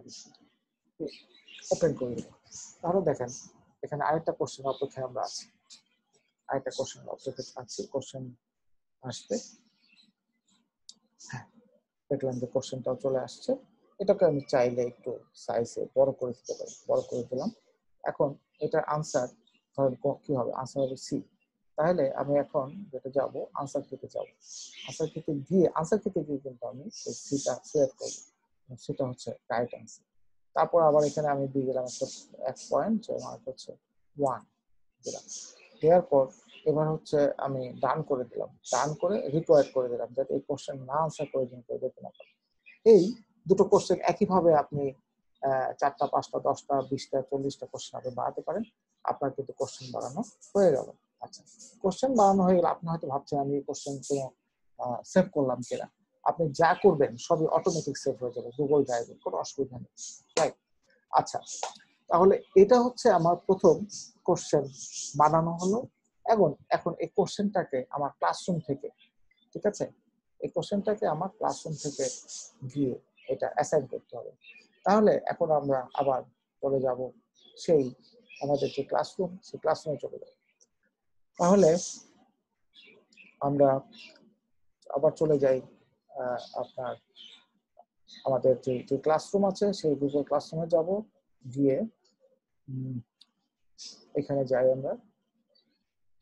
ওপেন করে দিলাম। তাহলে দেখেন এখানে আরেকটা কোশ্চেন অপেক্ষায় আমরা আছি, আরেকটা কোশ্চেন অপেক্ষায় আছি, কোশ্চেন আসবে। হ্যাঁ, দেখলাম যে কোশ্চেনটাও চলে আসছে। এটাকে আমি চাইলে একটু সাইজে বড় করে দিতে পারি, বড় করে দিলাম। এখন এটার আনসার ধরেন কি হবে, আনসার হবে সি। তাহলে আমি এখন যেটা যাব আনসার থেকে যাব, আনসার থেকে গিয়ে আনসার থেকে গিয়ে কিন্তু আমি এই সিটা সিলেক্ট করব, সেটা হচ্ছে রাইট আনসার। তারপর আবার এখানে আমি দিয়ে দিলাম একটা এক পয়েন্ট, যে মার্ক হচ্ছে ওয়ান দিলাম। দেওয়ার পর এবার হচ্ছে আমি ডান করে দিলাম, ডান করে রিকোয়ার করে দিলাম, যাতে এই কোশ্চেন না আনসার করে দিন কেউ দেখতে না পারে। এই দুটো কোশ্চেন একইভাবে আপনি চারটা পাঁচটা দশটা বিশটা চল্লিশটা কোশ্চেন আপনি বাড়াতে পারেন, আপনার কিন্তু কোশ্চেন বাড়ানো হয়ে গেল। আচ্ছা, কোশ্চেন বাড়ানো হয়ে গেল, আপনি হয়তো ভাবছেন আমি এই কোশ্চেন কোনো সেভ করলাম কিনা। আপনি যা করবেন সবই অটোমেটিক সেভ হয়ে যাবে গুগল ড্রাইভে, কোনো অসুবিধা নেই, রাইট। আচ্ছা, তাহলে এটা হচ্ছে আমার প্রথম কোশ্চেন বানানো হলো। এখন এখন এই কোশ্চেনটাকে আমার ক্লাসরুম থেকে, ঠিক আছে, এই কোশ্চেনটাকে আমার ক্লাসরুম থেকে গিয়ে এটা অ্যাসাইন করতে হবে। তাহলে এখন আমরা আবার চলে যাব সেই আমাদের যে ক্লাসরুম, সেই ক্লাসরুমে চলে যাব। তাহলে আমরা আবার চলে যাই আপনার আমাদের যে যে ক্লাসরুম আছে সেই গুগল ক্লাসরুমে যাব, গিয়ে এখানে যাই আমরা,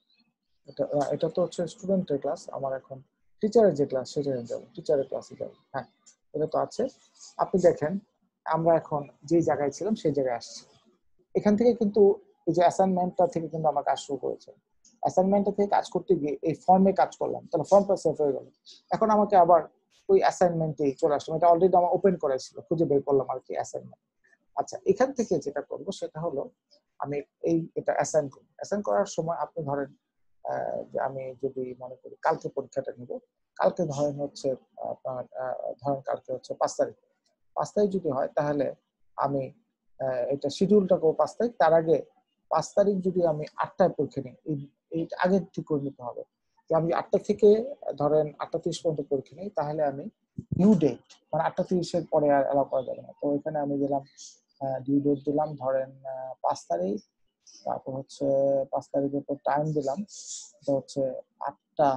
এটা এটা তো হচ্ছে স্টুডেন্টের ক্লাস, আমার এখন টিচারের যে ক্লাস সেটাই যাব, টিচারের ক্লাসে যাব। হ্যাঁ, এটা তো আছে। আপনি দেখেন আমরা এখন যে জায়গায় ছিলাম সেই জায়গায় আসছি। এখান থেকে কিন্তু এই যে অ্যাসাইনমেন্টটা থেকে কিন্তু আমার কাজ শুরু করেছে। অ্যাসাইনমেন্টটা থেকে কাজ করতে গিয়ে এই ফর্মে কাজ করলাম, তাহলে ফর্মটা সেভ হয়ে গেল। এখন আমাকে আবার ওই অ্যাসাইনমেন্টেই চলে আসলাম, এটা অলরেডি আমার ওপেন করা ছিল, খুঁজে বের করলাম আর কি অ্যাসাইনমেন্ট। আচ্ছা, এখান থেকে যেটা করবো সেটা হলো আমি এই এটা অ্যাসাইন করব। অ্যাসাইন করার সময় আপনি ধরেন যে আমি যদি মনে করি কালকে পরীক্ষাটা নিব, কালকে ধরেন হচ্ছে আপনার ধরেন কালকে হচ্ছে পাঁচ তারিখ, পাঁচ তারিখ যদি হয় তাহলে আমি এটা শিডিউলটা করবো পাঁচ তারিখ। তার আগে পাঁচ তারিখ যদি আমি আটটায় পরীক্ষা নিই, এই আগে ঠিক করে নিতে হবে যে আমি আটটা থেকে ধরেন আটটা তিরিশ পর্যন্ত পরীক্ষা নিই, তাহলে আমি ডিউ ডেট মানে আটটা তিরিশের পরে আর অ্যালাউ করা যাবে না। তো এখানে আমি দিলাম ডিউ ডেট দিলাম ধরেন পাঁচ তারিখ, তারপর হচ্ছে পাঁচ তারিখের পর টাইম দিলাম, এটা হচ্ছে আটটা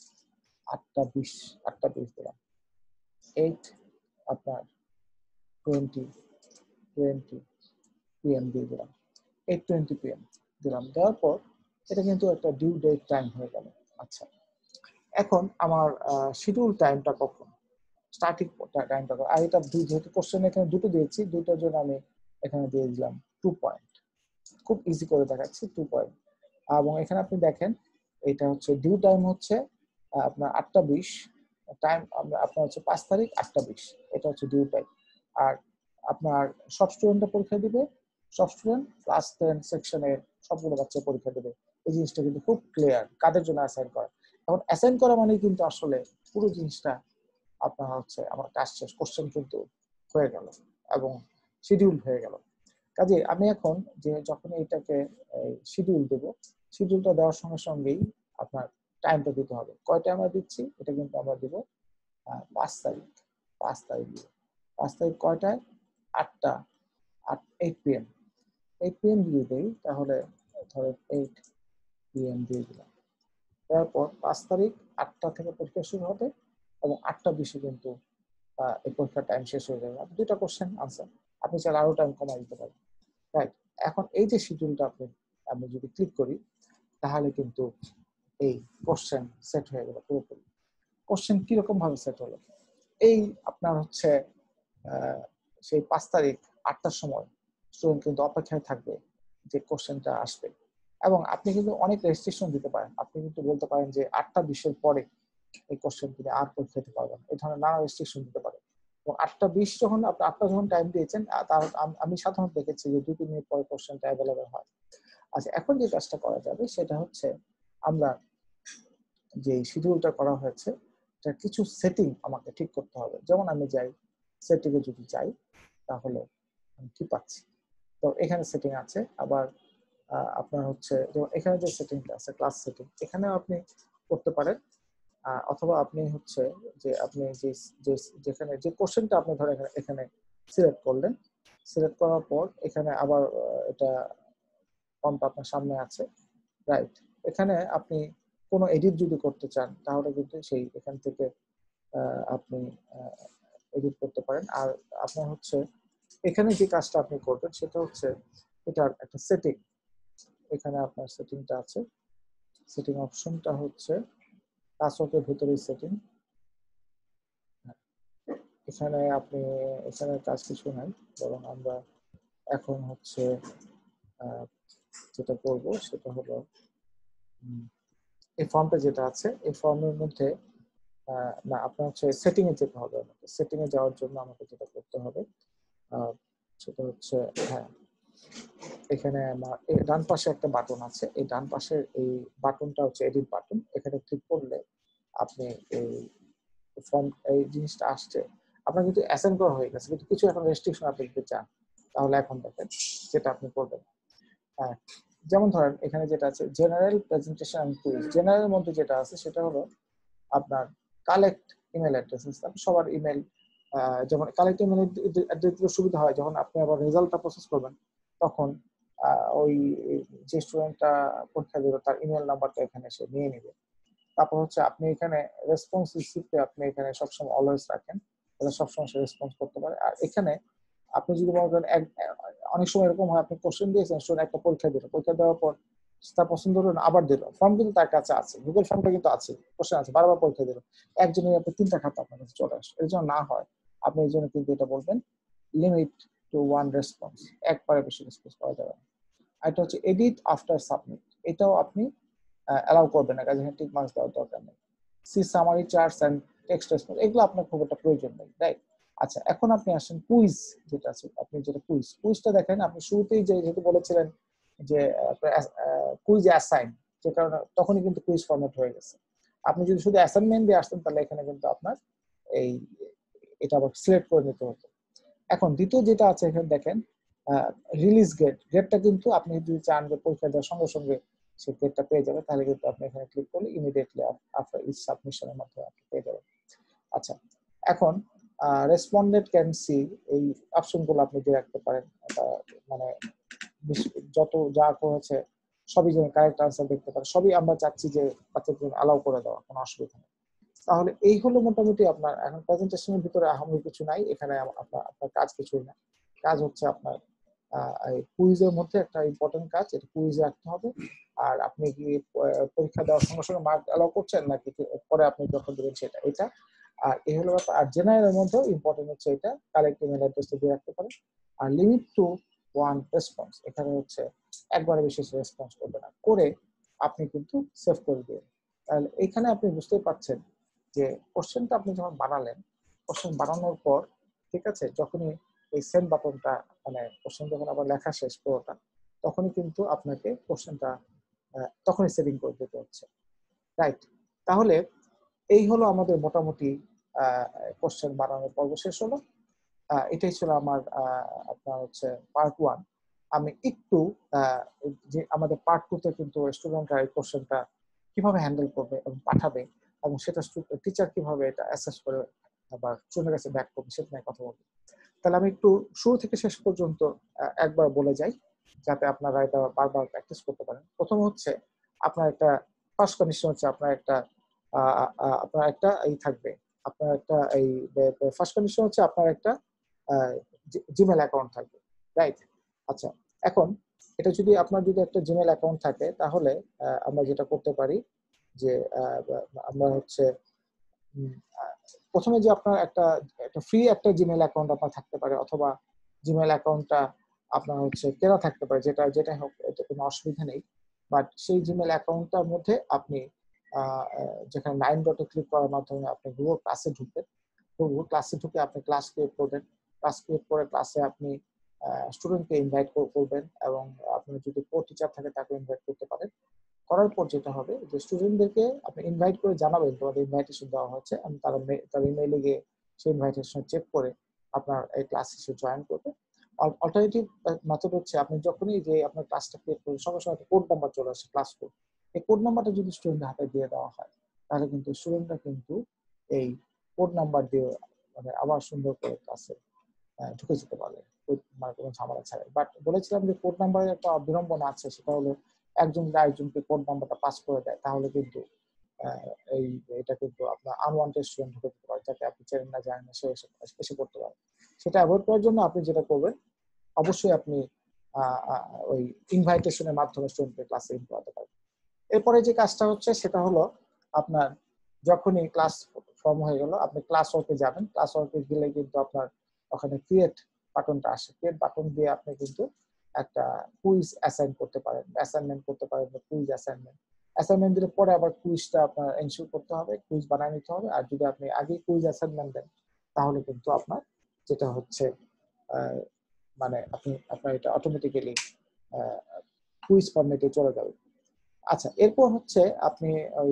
আটটা বিশ আটটা বিশ দিলাম, এইট আপনার টোয়েন্টি টোয়েন্টি পিএম দিয়ে দিলাম, এইট টোয়েন্টি পিএম দিলাম। দেওয়ার পর এটা কিন্তু একটা ডিউ ডেট টাইম হয়ে গেল। আচ্ছা, এখন আমার শিডিউল টাইমটা কখন, স্টার্টিং টাইমটা, আর এটা দুই যেহেতু কোশ্চেন এখানে দুটো দিয়েছি, দুটোর জন্য আমি এখানে দিয়ে দিলাম টু পয়েন্ট। খুব ইজি করে দেখাচ্ছি, টু পয়েন্ট। এবং এখানে আপনি দেখেন এটা হচ্ছে ডিউ টাইম হচ্ছে আপনার আটটা বিশ, টাইম আপনার হচ্ছে পাঁচ তারিখ আটটা বিশ, এটা হচ্ছে ডিউ টাইম। আর আপনার সব স্টুডেন্টরা পরীক্ষা দিবে, সব স্টুডেন্ট ক্লাস টেন সেকশনের সবগুলো বাচ্চা পরীক্ষা দেবে। এই জিনিসটা কিন্তু খুব ক্লিয়ার কাদের জন্য অ্যাসাইন করা। এখন অ্যাসাইন করা মানে কিন্তু আসলে পুরো জিনিসটা আপনার হচ্ছে আমার কাজ শেষ, কোশ্চেন কিন্তু হয়ে গেল এবং শিডিউল হয়ে গেল। কাজে আমি এখন যে যখন এটাকে শিডিউল দেব, শিডিউলটা দেওয়ার সঙ্গে সঙ্গেই আপনার টাইমটা দিতে হবে। কয়টা আমরা দিচ্ছি, এটা কিন্তু আমরা দিব পাঁচ তারিখ, পাঁচ তারিখ দিব, পাঁচ তারিখ কয়টায়, আটটা আট এইট পিএম, এইট পিএম দিয়ে দেই, তাহলে ধরেন এইট পিএম দিয়ে দিলাম। তারপর পাঁচ তারিখ আটটা থেকে পরীক্ষা শুরু হবে এবং আটটা বিশে কিন্তু এই পরীক্ষার টাইম শেষ হয়ে যাবে। দুইটা কোশ্চেন আনসার, আপনি চাইলে আরো টাইম কমাই দিতে পারেন। রাইট, এখন এই যে শিডিউলটা আপনি আমি যদি ক্লিক করি তাহলে কিন্তু এই কোশ্চেন সেট হয়ে গেল পুরোপুরি। কোশ্চেন কিরকম ভাবে সেট হলো, এই আপনার হচ্ছে সেই পাঁচ তারিখ আটটার সময় স্টুডেন্ট কিন্তু অপেক্ষায় থাকবে যে কোশ্চেনটা আসবে, এবং আপনি কিন্তু অনেক রেস্ট্রিকশন দিতে পারেন। আপনি কিন্তু বলতে পারেন যে আটটা বিশের পরে এই কোশ্চেন তিনি আর পরীক্ষা দিতে পারবেন, এই ধরনের নানা রেস্ট্রিকশন দিতে পারেন। এবং আটটা বিশ যখন আপনি আটটা যখন টাইম দিয়েছেন, তার আমি সাধারণত দেখেছি যে দুই তিন মিনিট পরে কোশ্চেনটা অ্যাভেলেবেল হয়। আচ্ছা, এখন যে কাজটা করা যাবে সেটা হচ্ছে আমরা যে শিডিউলটা করা হয়েছে এটা কিছু সেটিং আমাকে ঠিক করতে হবে। যেমন আমি যাই সেটিংয়ে, যদি যাই তাহলে আমি কি পাচ্ছি, তো এখানে সেটিং আছে। আবার আপনার হচ্ছে যেমন এখানে যে সেটিংটা আছে ক্লাস সেটিং, এখানেও আপনি করতে পারেন। অথবা আপনি হচ্ছে যে আপনি যে যেখানে যে কোশ্চেনটা আপনি ধরে এখানে সিলেক্ট করলেন, সিলেক্ট করার পর এখানে আবার এটা ফর্মটা আপনার সামনে আছে, রাইট। এখানে আপনি কোনো এডিট যদি করতে চান তাহলে কিন্তু সেই এখান থেকে আপনি এডিট করতে পারেন। আর আপনার হচ্ছে এখানে যে কাজটা আপনি করবেন সেটা হচ্ছে এটার একটা সেটিং, এখানে আপনার সেটিংটা আছে, সেটিং অপশনটা হচ্ছে পাসওয়ার্ডের ভিতরে সেটিং। এখানে আপনি এখানে কাজ কিছু নাই, বরং আমরা এখন হচ্ছে যেটা করব সেটা হলো এই ফর্মটা যেটা আছে এই ফর্মের মধ্যে না আপনার হচ্ছে সেটিং এ যেতে হবে। আমাকে সেটিং এ যাওয়ার জন্য আমাকে যেটা করতে হবে সেটা হচ্ছে হ্যাঁ এখানে আমার ডান পাশে একটা বাটন আছে, এই ডান পাশের এই বাটনটা হচ্ছে এডিট বাটন। এখানে ক্লিক করলে আপনি এই ফর্ম এই জিনিসটা আসছে, আপনার কিন্তু অ্যাসাইন করা হয়ে গেছে, কিন্তু কিছু এখন রেস্ট্রিকশন আপনি দিতে চান, তাহলে এখন দেখেন যেটা আপনি করবেন। হ্যাঁ, যেমন ধরেন এখানে যেটা আছে general presentation and quiz, general মধ্যে যেটা আছে সেটা হলো আপনার কালেক্ট ইমেল অ্যাড্রেসেস, সবার ইমেল, যেমন কালেক্ট ইমেল অ্যাড্রেস দিলে সুবিধা হয় যখন আপনি আবার রেজাল্টটা প্রসেস করবেন তখন ওই যে স্টুডেন্টটা পরীক্ষা দেবে তার ইমেল নাম্বারটা এখানে সে নিয়ে নেবে। তারপর হচ্ছে আপনি এখানে রেসপন্স রিসিপ্টে আপনি এখানে সবসময় অলওয়েজ রাখেন, তাহলে সবসময় সে রেসপন্স করতে পারে। আর এখানে আপনি যদি মনে করেন অনেক সময় এরকম হয় আপনি কোশ্চেন দিয়েছেন স্টুডেন্ট একটা পরীক্ষা দিল, পরীক্ষা দেওয়ার পর তার পছন্দ হলো না, আবার দিল। ফর্ম কিন্তু তার কাছে আছে, গুগল ফর্মটা কিন্তু আছে, কোশ্চেন আছে, বারবার পরীক্ষা দিল, একজনের আপনি তিনটা খাতা আপনার কাছে চলে আসে। এর জন্য না হয়, আপনি এই জন্য কিন্তু এটা বলবেন লিমিট টু ওয়ান রেসপন্স, একবারে বেশি রেসপন্স করা যাবে না। আর এটা হচ্ছে এডিট আফটার সাবমিট, এটাও আপনি অ্যালাউ করবেন না, কাজে টিক মার্কস দেওয়ার দরকার নেই। See summary charts and text response, এগুলো আপনার খুব একটা প্রয়োজন নেই, রাইট? আচ্ছা, এখন আপনি আসেন কুইজ, যেটা আছে আপনি যেটা কুইজ কুইজটা দেখেন, আপনি শুরুতেই যে যেহেতু বলেছিলেন যে কুইজ অ্যাসাইন, যে কারণে তখনই কিন্তু কুইজ ফরম্যাট হয়ে গেছে। আপনি যদি শুধু অ্যাসাইনমেন্ট দিয়ে আসতেন তাহলে এখানে কিন্তু আপনার এই এটা আবার সিলেক্ট করে নিতে হতো। এখন দ্বিতীয় যেটা আছে এখানে দেখেন রিলিজ গ্রেড, গ্রেডটা কিন্তু আপনি যদি চান যে পরীক্ষা দেওয়ার সঙ্গে সঙ্গে সেই গ্রেডটা পেয়ে যাবে, তাহলে কিন্তু আপনি এখানে ক্লিক করলে ইমিডিয়েটলি আফটার ইচ সাবমিশনের মাধ্যমে আপনি পেয়ে যাবেন। আচ্ছা, এখন রেসপন্ডেন্ট ক্যান সি, এই অপশনগুলো আপনি দিয়ে রাখতে পারেন, মানে যত যা করেছে সবই যেন কারেক্ট আনসার দেখতে পারে, সবই আমরা চাচ্ছি যে বাচ্চাদের জন্য অ্যালাউ করে দেওয়া, কোনো অসুবিধা নেই। তাহলে এই হলো মোটামুটি আপনার এখন প্রেজেন্টেশনের ভিতরে আহামরি কিছু নাই, এখানে আপনার আপনার কাজ কিছুই না। কাজ হচ্ছে আপনার কুইজের মধ্যে একটা ইম্পর্টেন্ট কাজ, এটা কুইজে রাখতে হবে। আর আপনি কি পরীক্ষা দেওয়ার সঙ্গে সঙ্গে মার্ক অ্যালাউ করছেন নাকি পরে আপনি যখন দেবেন সেটা, এটা। আর এই হলো ব্যাপার। আর জেনারেলের মধ্যেও ইম্পর্টেন্ট হচ্ছে এটা, কারেক্ট ইমেল অ্যাড্রেসটা দিয়ে রাখতে পারেন। আর লিমিট টু ওয়ান রেসপন্স, এখানে হচ্ছে একবারে বেশি রেসপন্স করবে না, করে আপনি কিন্তু সেভ করে দিবেন। তাহলে এখানে আপনি বুঝতে পারছেন যে কোশ্চেনটা আপনি যখন বানালেন, কোশ্চেন বানানোর পর ঠিক আছে, যখনই এই সেন্ড বাটনটা, মানে কোশ্চেন যখন আবার লেখা শেষ পুরোটা, তখনই কিন্তু আপনাকে কোশ্চেনটা তখনই সেটিং করে দিতে হচ্ছে, রাইট? তাহলে এই হলো আমাদের মোটামুটি কোশ্চেন বানানোর পর্ব শেষ হলো। এটাই ছিল আমার আপনার হচ্ছে পার্ট ওয়ান। আমি একটু যে আমাদের পার্ট টু তে কিন্তু স্টুডেন্টরা এই কোশ্চেনটা কিভাবে হ্যান্ডেল করবে এবং পাঠাবে, এবং সেটা টিচার কিভাবে এটা অ্যাসেস করে আবার স্টুডেন্টের কাছে ব্যাক করবে, সেটা নিয়ে কথা বলবো। তাহলে আমি একটু শুরু থেকে শেষ পর্যন্ত একবার বলে যাই, যাতে আপনারা এটা বারবার প্র্যাকটিস করতে পারেন। প্রথম হচ্ছে আপনার একটা ফার্স্ট কন্ডিশন হচ্ছে আপনার একটা আপনার একটা এই থাকবে, আপনার একটা এই ফার্স্ট কন্ডিশন হচ্ছে আপনার একটা জিমেল অ্যাকাউন্ট থাকবে, রাইট? আচ্ছা, এখন এটা যদি আপনার যদি একটা জিমেল অ্যাকাউন্ট থাকে, তাহলে আমরা যেটা করতে পারি যে আমরা হচ্ছে প্রথমে যে আপনার একটা একটা ফ্রি একটা জিমেল অ্যাকাউন্ট আপনার থাকতে পারে, অথবা জিমেল অ্যাকাউন্টটা আপনার হচ্ছে কেনা থাকতে পারে, যেটা যেটাই হোক, এতে কোনো অসুবিধা নেই। বাট সেই জিমেল অ্যাকাউন্টটার মধ্যে আপনি যেখানে নাইন ডটে ক্লিক করার মাধ্যমে আপনি গুগল ক্লাসে ঢুকবেন, গুগল ক্লাসে ঢুকে আপনি ক্লাস ক্রিয়েট করবেন। ক্লাস ক্রিয়েট করে ক্লাসে আপনি স্টুডেন্টকে ইনভাইট করবেন, এবং আপনার যদি কো টিচার থাকে তাকে ইনভাইট করতে পারেন। করার পর যেটা হবে যে স্টুডেন্টদেরকে আপনি ইনভাইট করে জানাবেন তোমাদের ইনভাইটেশন দেওয়া হচ্ছে, এবং তারা তার ইমেইলে গিয়ে সেই ইনভাইটেশন চেক করে আপনার এই ক্লাসে সে জয়েন করবে। অল্টারনেটিভ মেথড হচ্ছে আপনি যখনই যে আপনার ক্লাসটা ক্রিয়েট করবেন, সঙ্গে সঙ্গে একটা কোড নাম্বার চলে আসে, ক্লাস কোড। এই কোড নাম্বারটা যদি স্টুডেন্টের হাতে দিয়ে দেওয়া হয়, তাহলে কিন্তু স্টুডেন্টরা কিন্তু এই কোড নাম্বার দিয়ে মানে আবার সুন্দর করে ক্লাসে ঢুকে যেতে পারবে, মানে কোনো ঝামেলা ছাড়াই। বাট বলেছিলাম যে কোড নাম্বারের একটা বিড়ম্বনা আছে, সেটা হলো একজন যদি আরেকজনকে কোড নাম্বারটা পাস করে দেয়, তাহলে কিন্তু এই এটা কিন্তু আপনার আনওয়ান্টেড স্টুডেন্ট ঢুকে যেতে পারে, যাতে আপনি চেনেন না, জানেন না, সে এসে করতে পারে। সেটা অ্যাভয়েড করার জন্য আপনি যেটা করবেন, অবশ্যই আপনি ওই ইনভাইটেশনের মাধ্যমে স্টুডেন্টকে ক্লাসে ইন করাতে পারবেন। এরপরে যে কাজটা হচ্ছে সেটা হলো আপনার যখনই ক্লাস ফর্ম হয়ে গেল, আপনি ক্লাস ওয়ার্কে যাবেন। ক্লাস ওয়ার্কে গেলে কিন্তু আপনার ওখানে ক্রিয়েট বাটনটা আসে, ক্রিয়েট বাটন দিয়ে আপনি কিন্তু একটা কুইজ অ্যাসাইন করতে পারেন, অ্যাসাইনমেন্ট করতে পারেন, কুইজ অ্যাসাইনমেন্ট অ্যাসাইনমেন্ট দিলে পরে আবার কুইজটা আপনার এনশিওর করতে হবে, কুইজ বানিয়ে নিতে হবে। আর যদি আপনি আগেই কুইজ অ্যাসাইনমেন্ট দেন, তাহলে কিন্তু আপনার যেটা হচ্ছে মানে আপনি আপনার এটা অটোমেটিক্যালি কুইজ ফরম্যাটে চলে যাবে। আচ্ছা, এরপর হচ্ছে আপনি ওই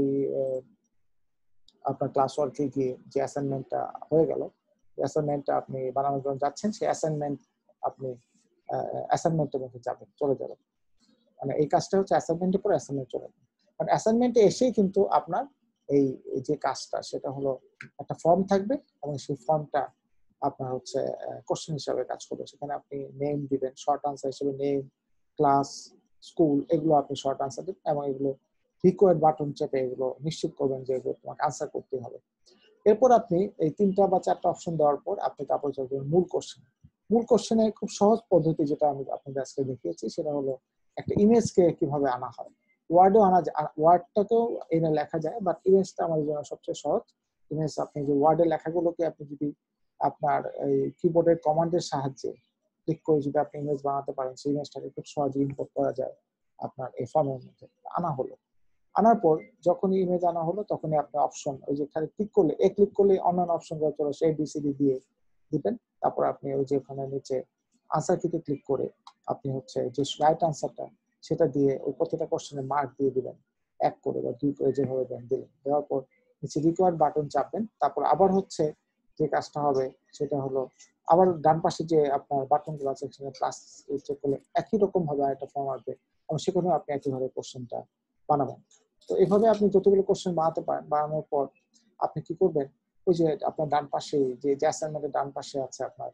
আপনার ক্লাস ওয়ার্কে গিয়ে যে অ্যাসাইনমেন্টটা হয়ে গেল, অ্যাসাইনমেন্টটা আপনি বানানোর জন্য যাচ্ছেন, সেই অ্যাসাইনমেন্ট আপনি অ্যাসাইনমেন্টের মধ্যে যাবেন, চলে যাবেন। মানে এই কাজটা হচ্ছে অ্যাসাইনমেন্টের পরে অ্যাসাইনমেন্ট চলে যাবে। কারণ অ্যাসাইনমেন্টে এসেই কিন্তু আপনার এই যে কাজটা, সেটা হলো একটা ফর্ম থাকবে, এবং সেই ফর্মটা আপনার হচ্ছে কোশ্চেন হিসাবে কাজ করবে। সেখানে আপনি নেম দিবেন, শর্ট আনসার হিসেবে নেম, ক্লাস, স্কুল, এগুলো আপনি শর্ট আনসার দিবেন, এবং এগুলো রিকোয়ার্ড বাটন চেপে এগুলো নিশ্চিত করবেন যে এগুলো তোমাকে আনসার করতে হবে। এরপর আপনি এই তিনটা বা চারটা অপশন দেওয়ার পর আপনি তারপর চলবেন মূল কোশ্চেন। মূল কোশ্চেনে খুব সহজ পদ্ধতি যেটা আমি আপনাদের আজকে দেখিয়েছি, সেটা হলো একটা ইমেজকে কিভাবে আনা হয়। ওয়ার্ডও আনা যায়, ওয়ার্ডটাকেও এনে লেখা যায়, বাট ইমেজটা আমাদের জন্য সবচেয়ে সহজ। ইমেজ আপনি যে ওয়ার্ডের লেখাগুলোকে আপনি যদি আপনার এই কিবোর্ডের কমান্ডের সাহায্যে ক্লিক করে যদি আপনি ইমেজ বানাতে পারেন, সেই ইমেজটাকে খুব সহজে ইম্পোর্ট করা যায় আপনার এই ফর্মের মধ্যে। আনা হলো, আনার পর যখনই ইমেজ আনা হলো তখনই আপনি অপশন ওই যে এখানে ক্লিক করলে, এ ক্লিক করলে অন্যান্য অপশনগুলো চলে আসে, এবিসিডি দিয়ে দিবেন। তারপর আপনি ওই যে ওখানে নিচে আনসার কিতে ক্লিক করে আপনি হচ্ছে যে রাইট আনসারটা সেটা দিয়ে ওই প্রত্যেকটা কোশ্চেনের মার্ক দিয়ে দিবেন, এক করে বা দুই করে যেভাবে দেন দিলেন। দেওয়ার পর নিচে রিকোয়ার্ড বাটন চাপবেন। তারপর আবার হচ্ছে যে কাজটা হবে সেটা হলো আবার ডান পাশে যে আপনার বাটনগুলো আছে সেখানে প্লাস চেক করলে একই রকম ভাবে আরেকটা ফর্ম আসবে এবং সেখানেও আপনি একইভাবে কোশ্চেনটা বানাবেন। তো এভাবে আপনি যতগুলো কোশ্চেন বানাতে পারেন, বানানোর পর আপনি কি করবেন, ওই যে আপনার ডান পাশে যে যে অ্যাসাইনমেন্টের ডান পাশে আছে আপনার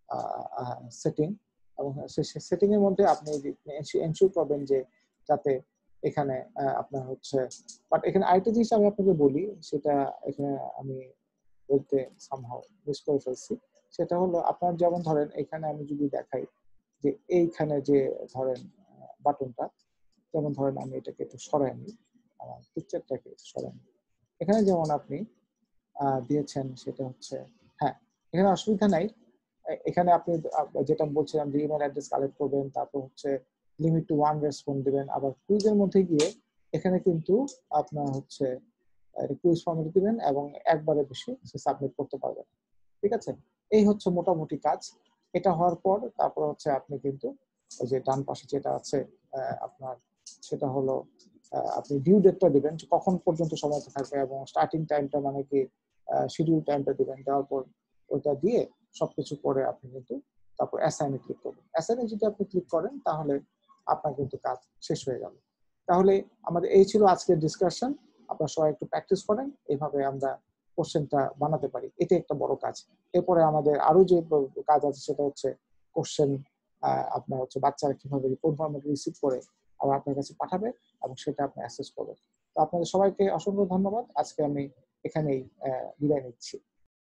সেটিং, এবং সেই সেটিং এর মধ্যে আপনি এনশিওর করবেন যে যাতে এখানে আপনার হচ্ছে, বাট এখানে আরেকটা জিনিস আমি আপনাকে বলি, সেটা এখানে আমি বলতে সামহাও মিস করে ফেলছি। সেটা হলো আপনার যেমন ধরেন এখানে আমি যদি দেখাই যে এইখানে যে ধরেন বাটনটা, যেমন ধরেন আমি এটাকে একটু সরাই নিই, আমার পিকচারটাকে সরাই নিই। এখানে যেমন আপনি দিয়েছেন সেটা হচ্ছে, হ্যাঁ এখানে অসুবিধা নাই। এখানে আপনি যেটা বলছিলাম যে ইমেল অ্যাড্রেস কালেক্ট করবেন, তারপর হচ্ছে লিমিট টু ওয়ান রেসপন্ড দিবেন। আবার কুইজের মধ্যে গিয়ে এখানে কিন্তু আপনার হচ্ছে কুইজ ফর্মেট দিবেন এবং একবারে বেশি সে সাবমিট করতে পারবেন। ঠিক আছে, এই হচ্ছে মোটামুটি কাজ। এটা হওয়ার পর তারপর হচ্ছে আপনি কিন্তু ওই যে ডান পাশে যেটা আছে আপনার, সেটা হলো আপনি ডিউ ডেটটা দিবেন কখন পর্যন্ত সময় থাকবে এবং স্টার্টিং টাইমটা মানে কি শিডিউল টাইমটা দিবেন। দেওয়ার পর ওইটা দিয়ে সবকিছু করে আপনি কিন্তু তারপর অ্যাসাইনে ক্লিক করবেন। অ্যাসাইনে যদি আপনি ক্লিক করেন তাহলে আপনার কিন্তু কাজ শেষ হয়ে গেল। তাহলে আমাদের এই ছিল আজকের ডিসকাশন। আপনারা সবাই একটু প্র্যাকটিস করেন, এইভাবে আমরা কোশ্চেনটা বানাতে পারি। এটা একটা বড় কাজ। এরপরে আমাদের আরো যে কাজ আছে সেটা হচ্ছে কোশ্চেন আপনার হচ্ছে বাচ্চারা কিভাবে রিপোর্ট ফরম্যাট রিসিভ করে আবার আপনার কাছে পাঠাবে এবং সেটা আপনি অ্যাসেস করবেন। তো আপনাদের সবাইকে অসংখ্য ধন্যবাদ। আজকে আমি এখানেই বিদায় নিচ্ছি।